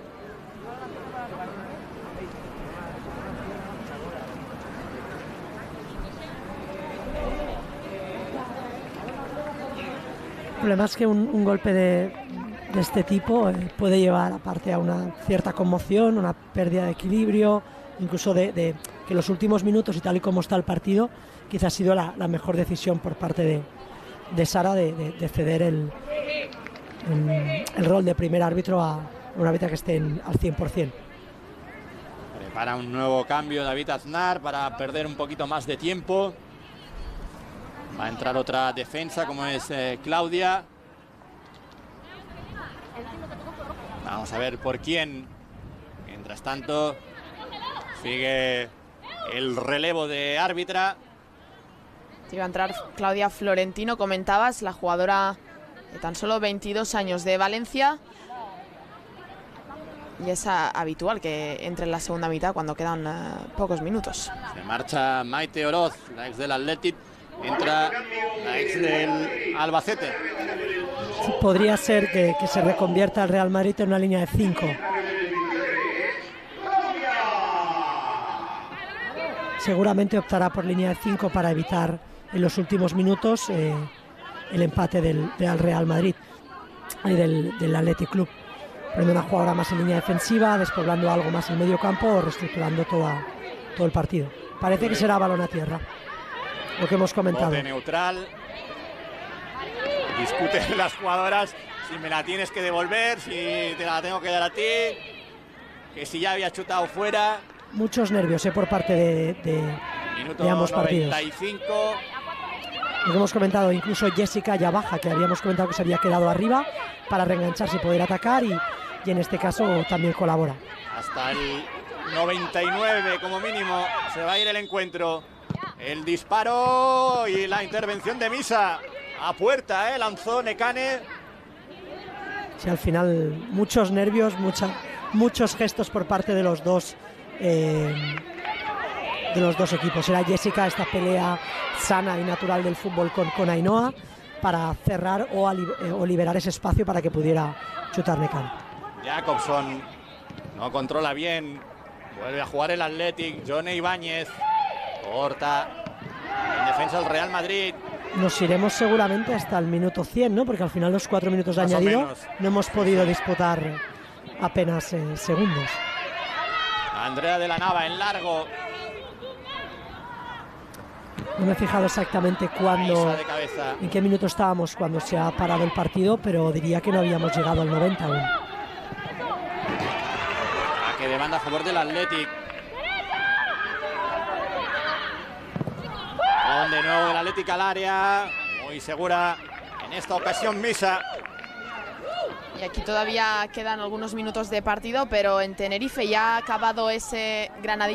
El problema es que un, un golpe de, de este tipo eh, puede llevar aparte a una cierta conmoción, una pérdida de equilibrio, incluso de, de que los últimos minutos y tal y como está el partido, quizás ha sido la, la mejor decisión por parte de, de Sara de, de, de ceder el, el, el rol de primer árbitro a un árbitro que esté en, al cien por cien. Prepara un nuevo cambio David Aznar para perder un poquito más de tiempo. Va a entrar otra defensa como es eh, Claudia. Vamos a ver por quién. Mientras tanto, sigue el relevo de árbitra. Iba a entrar Claudia Florentino, comentabas, la jugadora de tan solo veintidós años de Valencia. Y es a, habitual que entre en la segunda mitad cuando quedan uh, pocos minutos. Se marcha Maite Oroz, la ex del Athletic. Entra la ex del Albacete. Podría ser que, que se reconvierta el Real Madrid en una línea de cinco. Seguramente optará por línea de cinco para evitar en los últimos minutos eh, el empate del, del Real Madrid y del, del Athletic Club. Poniendo una jugadora más en línea defensiva, despoblando algo más en medio campo o reestructurando toda, todo el partido. Parece que será balón a tierra, lo que hemos comentado. Bote neutral. Discuten las jugadoras si me la tienes que devolver, si te la tengo que dar a ti, que si ya había chutado fuera. Muchos nervios eh, por parte de, de, Minuto de ambos partidos. noventa y cinco. Lo que hemos comentado, incluso Jessica ya baja, que habíamos comentado que se había quedado arriba para reengancharse y poder atacar, y, y en este caso también colabora. Hasta el noventa y nueve como mínimo se va a ir el encuentro. El disparo y la intervención de Misa a puerta, ¿eh? Lanzó Nekane. Sí, al final muchos nervios, mucha, muchos gestos por parte de los dos eh, de los dos equipos. Era Jessica esta pelea sana y natural del fútbol con, con Ainhoa para cerrar o, ali, eh, o liberar ese espacio para que pudiera chutar Nekane. Jacobson no controla bien. Vuelve a jugar el Athletic. Jone Ibáñez corta en defensa del Real Madrid. Nos iremos seguramente hasta el minuto cien, ¿no? Porque al final los cuatro minutos de Más o añadido menos. no hemos podido disputar apenas eh, segundos. Andrea de la Nava en largo. No me he fijado exactamente cuándo, Misa de cabeza. en qué minuto estábamos cuando se ha parado el partido, pero diría que no habíamos llegado al noventa aún. A que demanda a favor del Athletic. Con de nuevo el Athletic al área. Muy segura en esta ocasión Misa. Y aquí todavía quedan algunos minutos de partido, pero en Tenerife ya ha acabado ese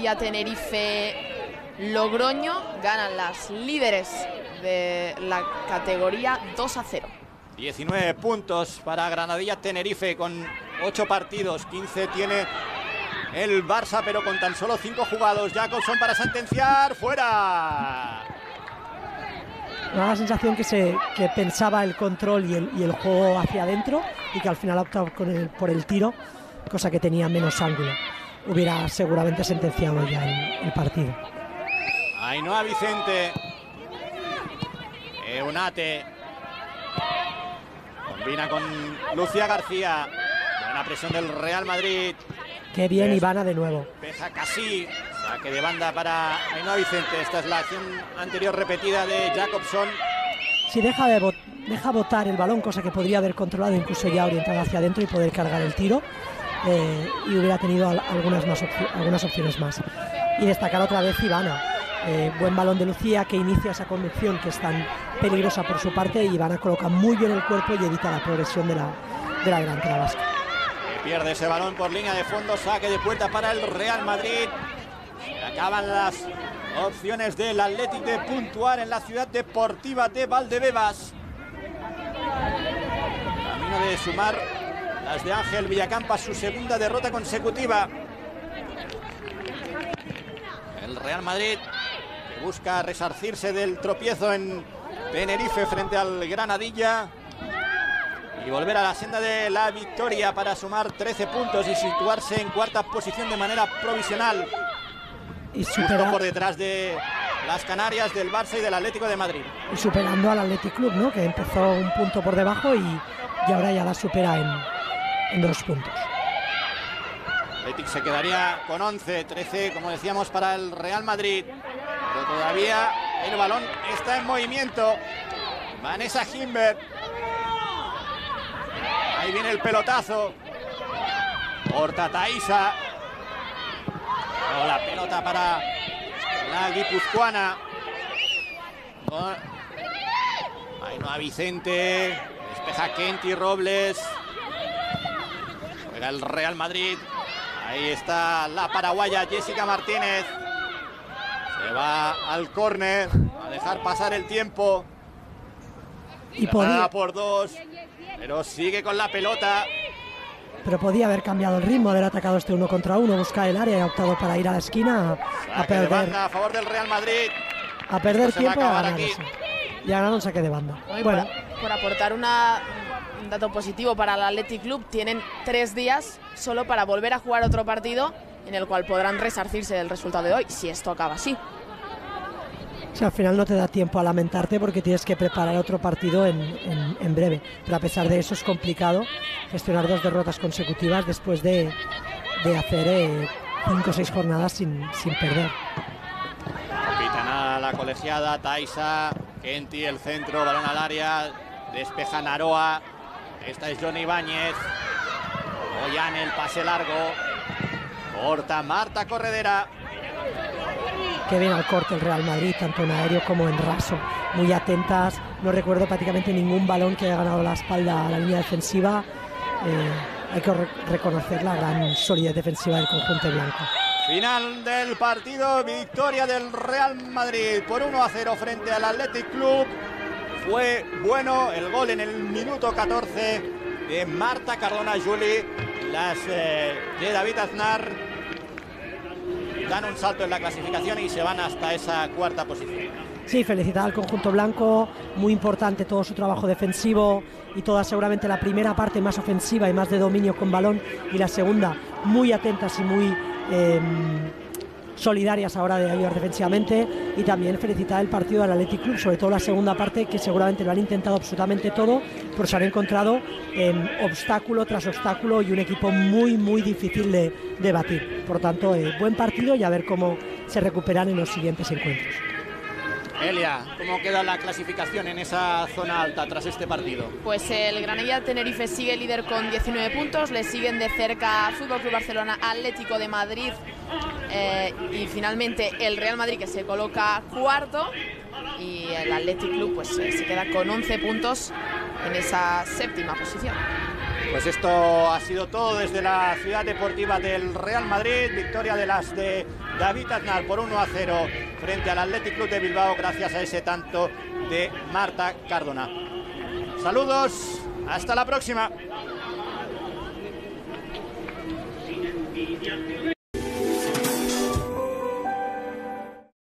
Granadilla-Tenerife-Logroño. Ganan las líderes de la categoría dos a cero. diecinueve puntos para Granadilla-Tenerife con ocho partidos. quince tiene el Barça, pero con tan solo cinco jugados. Jacobson para sentenciar. ¡Fuera! Me da la sensación que, se, que pensaba el control y el, y el juego hacia adentro y que al final ha optado con el, por el tiro, cosa que tenía menos ángulo. Hubiera seguramente sentenciado ya el, el partido. Ainhoa Vicente. Eunate. Combina con Lucía García. Buena presión del Real Madrid. Qué bien Es- Ivana de nuevo. Pesa casi. Saque de banda para Ainhoa Vicente. Esta es la acción anterior repetida de Jacobson. Si deja de, bot- deja botar el balón, cosa que podría haber controlado, incluso ya orientado hacia adentro y poder cargar el tiro, eh, y hubiera tenido al, algunas, más opci algunas opciones más. Y destacar otra vez Ivana, eh, buen balón de Lucía, que inicia esa conducción que es tan peligrosa por su parte, y Ivana coloca muy bien el cuerpo y evita la progresión de la, de la delantera vasca. Pierde ese balón por línea de fondo, saque de puerta para el Real Madrid. Se acaban las opciones del Athletic de puntuar en la ciudad deportiva de Valdebebas. Camino de sumar las de Ángel Villacampa, su segunda derrota consecutiva. El Real Madrid que busca resarcirse del tropiezo en Tenerife frente al Granadilla y volver a la senda de la victoria para sumar trece puntos y situarse en cuarta posición de manera provisional. Y supera... por detrás de las Canarias, del Barça y del Atlético de Madrid. Y superando al Athletic Club, ¿no?, que empezó un punto por debajo y, y ahora ya la supera en, en dos puntos. Athletic se quedaría con once, trece, como decíamos, para el Real Madrid. Pero todavía el balón está en movimiento. Vanessa Himbert. Ahí viene el pelotazo. Horta Taisa. Oh, la pelota para la guipuzcoana. Oh. Ainhoa Vicente. Despeja Kenty Robles. Juega el Real Madrid. Ahí está la paraguaya Jessica Martínez. Se va al córner a dejar pasar el tiempo. Y podía... por dos, pero sigue con la pelota. Pero podía haber cambiado el ritmo, haber atacado este uno contra uno, buscar el área y ha optado para ir a la esquina a, a perder. De banda a favor del Real Madrid. A perder tiempo y a ganar aquí. eso. Y a ganar un saque de banda. Hoy Bueno. por, por aportar una, un dato positivo para el Athletic Club, tienen tres días solo para volver a jugar otro partido en el cual podrán resarcirse del resultado de hoy, si esto acaba así. O sea, al final no te da tiempo a lamentarte porque tienes que preparar otro partido en, en, en breve. Pero a pesar de eso es complicado gestionar dos derrotas consecutivas después de, de hacer eh, cinco o seis jornadas sin, sin perder. Capitana la colegiada, Taisa, Kenty, el centro, balón al área, despeja Naroa. Esta es Johnny Ibáñez. Ollán, el pase largo. Corta Marta Corredera. Qué bien al corte el Real Madrid, tanto en aéreo como en raso. Muy atentas, no recuerdo prácticamente ningún balón que haya ganado la espalda a la línea defensiva. Eh, hay que re reconocer la gran solidez defensiva del conjunto blanco. Final del partido, victoria del Real Madrid por uno a cero frente al Athletic Club. Fue bueno el gol en el minuto catorce de Marta Cardona Juli. Las eh, de David Aznar dan un salto en la clasificación y se van hasta esa cuarta posición. Sí, felicitar al conjunto blanco, muy importante todo su trabajo defensivo y toda seguramente la primera parte más ofensiva y más de dominio con balón, y la segunda muy atentas y muy eh, solidarias a la hora de ayudar defensivamente. Y también felicitar el partido del Athletic Club, sobre todo la segunda parte, que seguramente lo han intentado absolutamente todo, pero se han encontrado eh, obstáculo tras obstáculo y un equipo muy muy difícil de, de batir. Por tanto, eh, buen partido y a ver cómo se recuperan en los siguientes encuentros. Elia, ¿cómo queda la clasificación en esa zona alta tras este partido? Pues el Granadilla Tenerife sigue líder con diecinueve puntos, le siguen de cerca Fútbol Club Barcelona, Atlético de Madrid eh, y finalmente el Real Madrid, que se coloca cuarto, y el Athletic Club pues eh, se queda con once puntos en esa séptima posición. Pues esto ha sido todo desde la ciudad deportiva del Real Madrid. Victoria de las de David Aznar por uno a cero frente al Athletic Club de Bilbao, gracias a ese tanto de Marta Cardona. Saludos, hasta la próxima.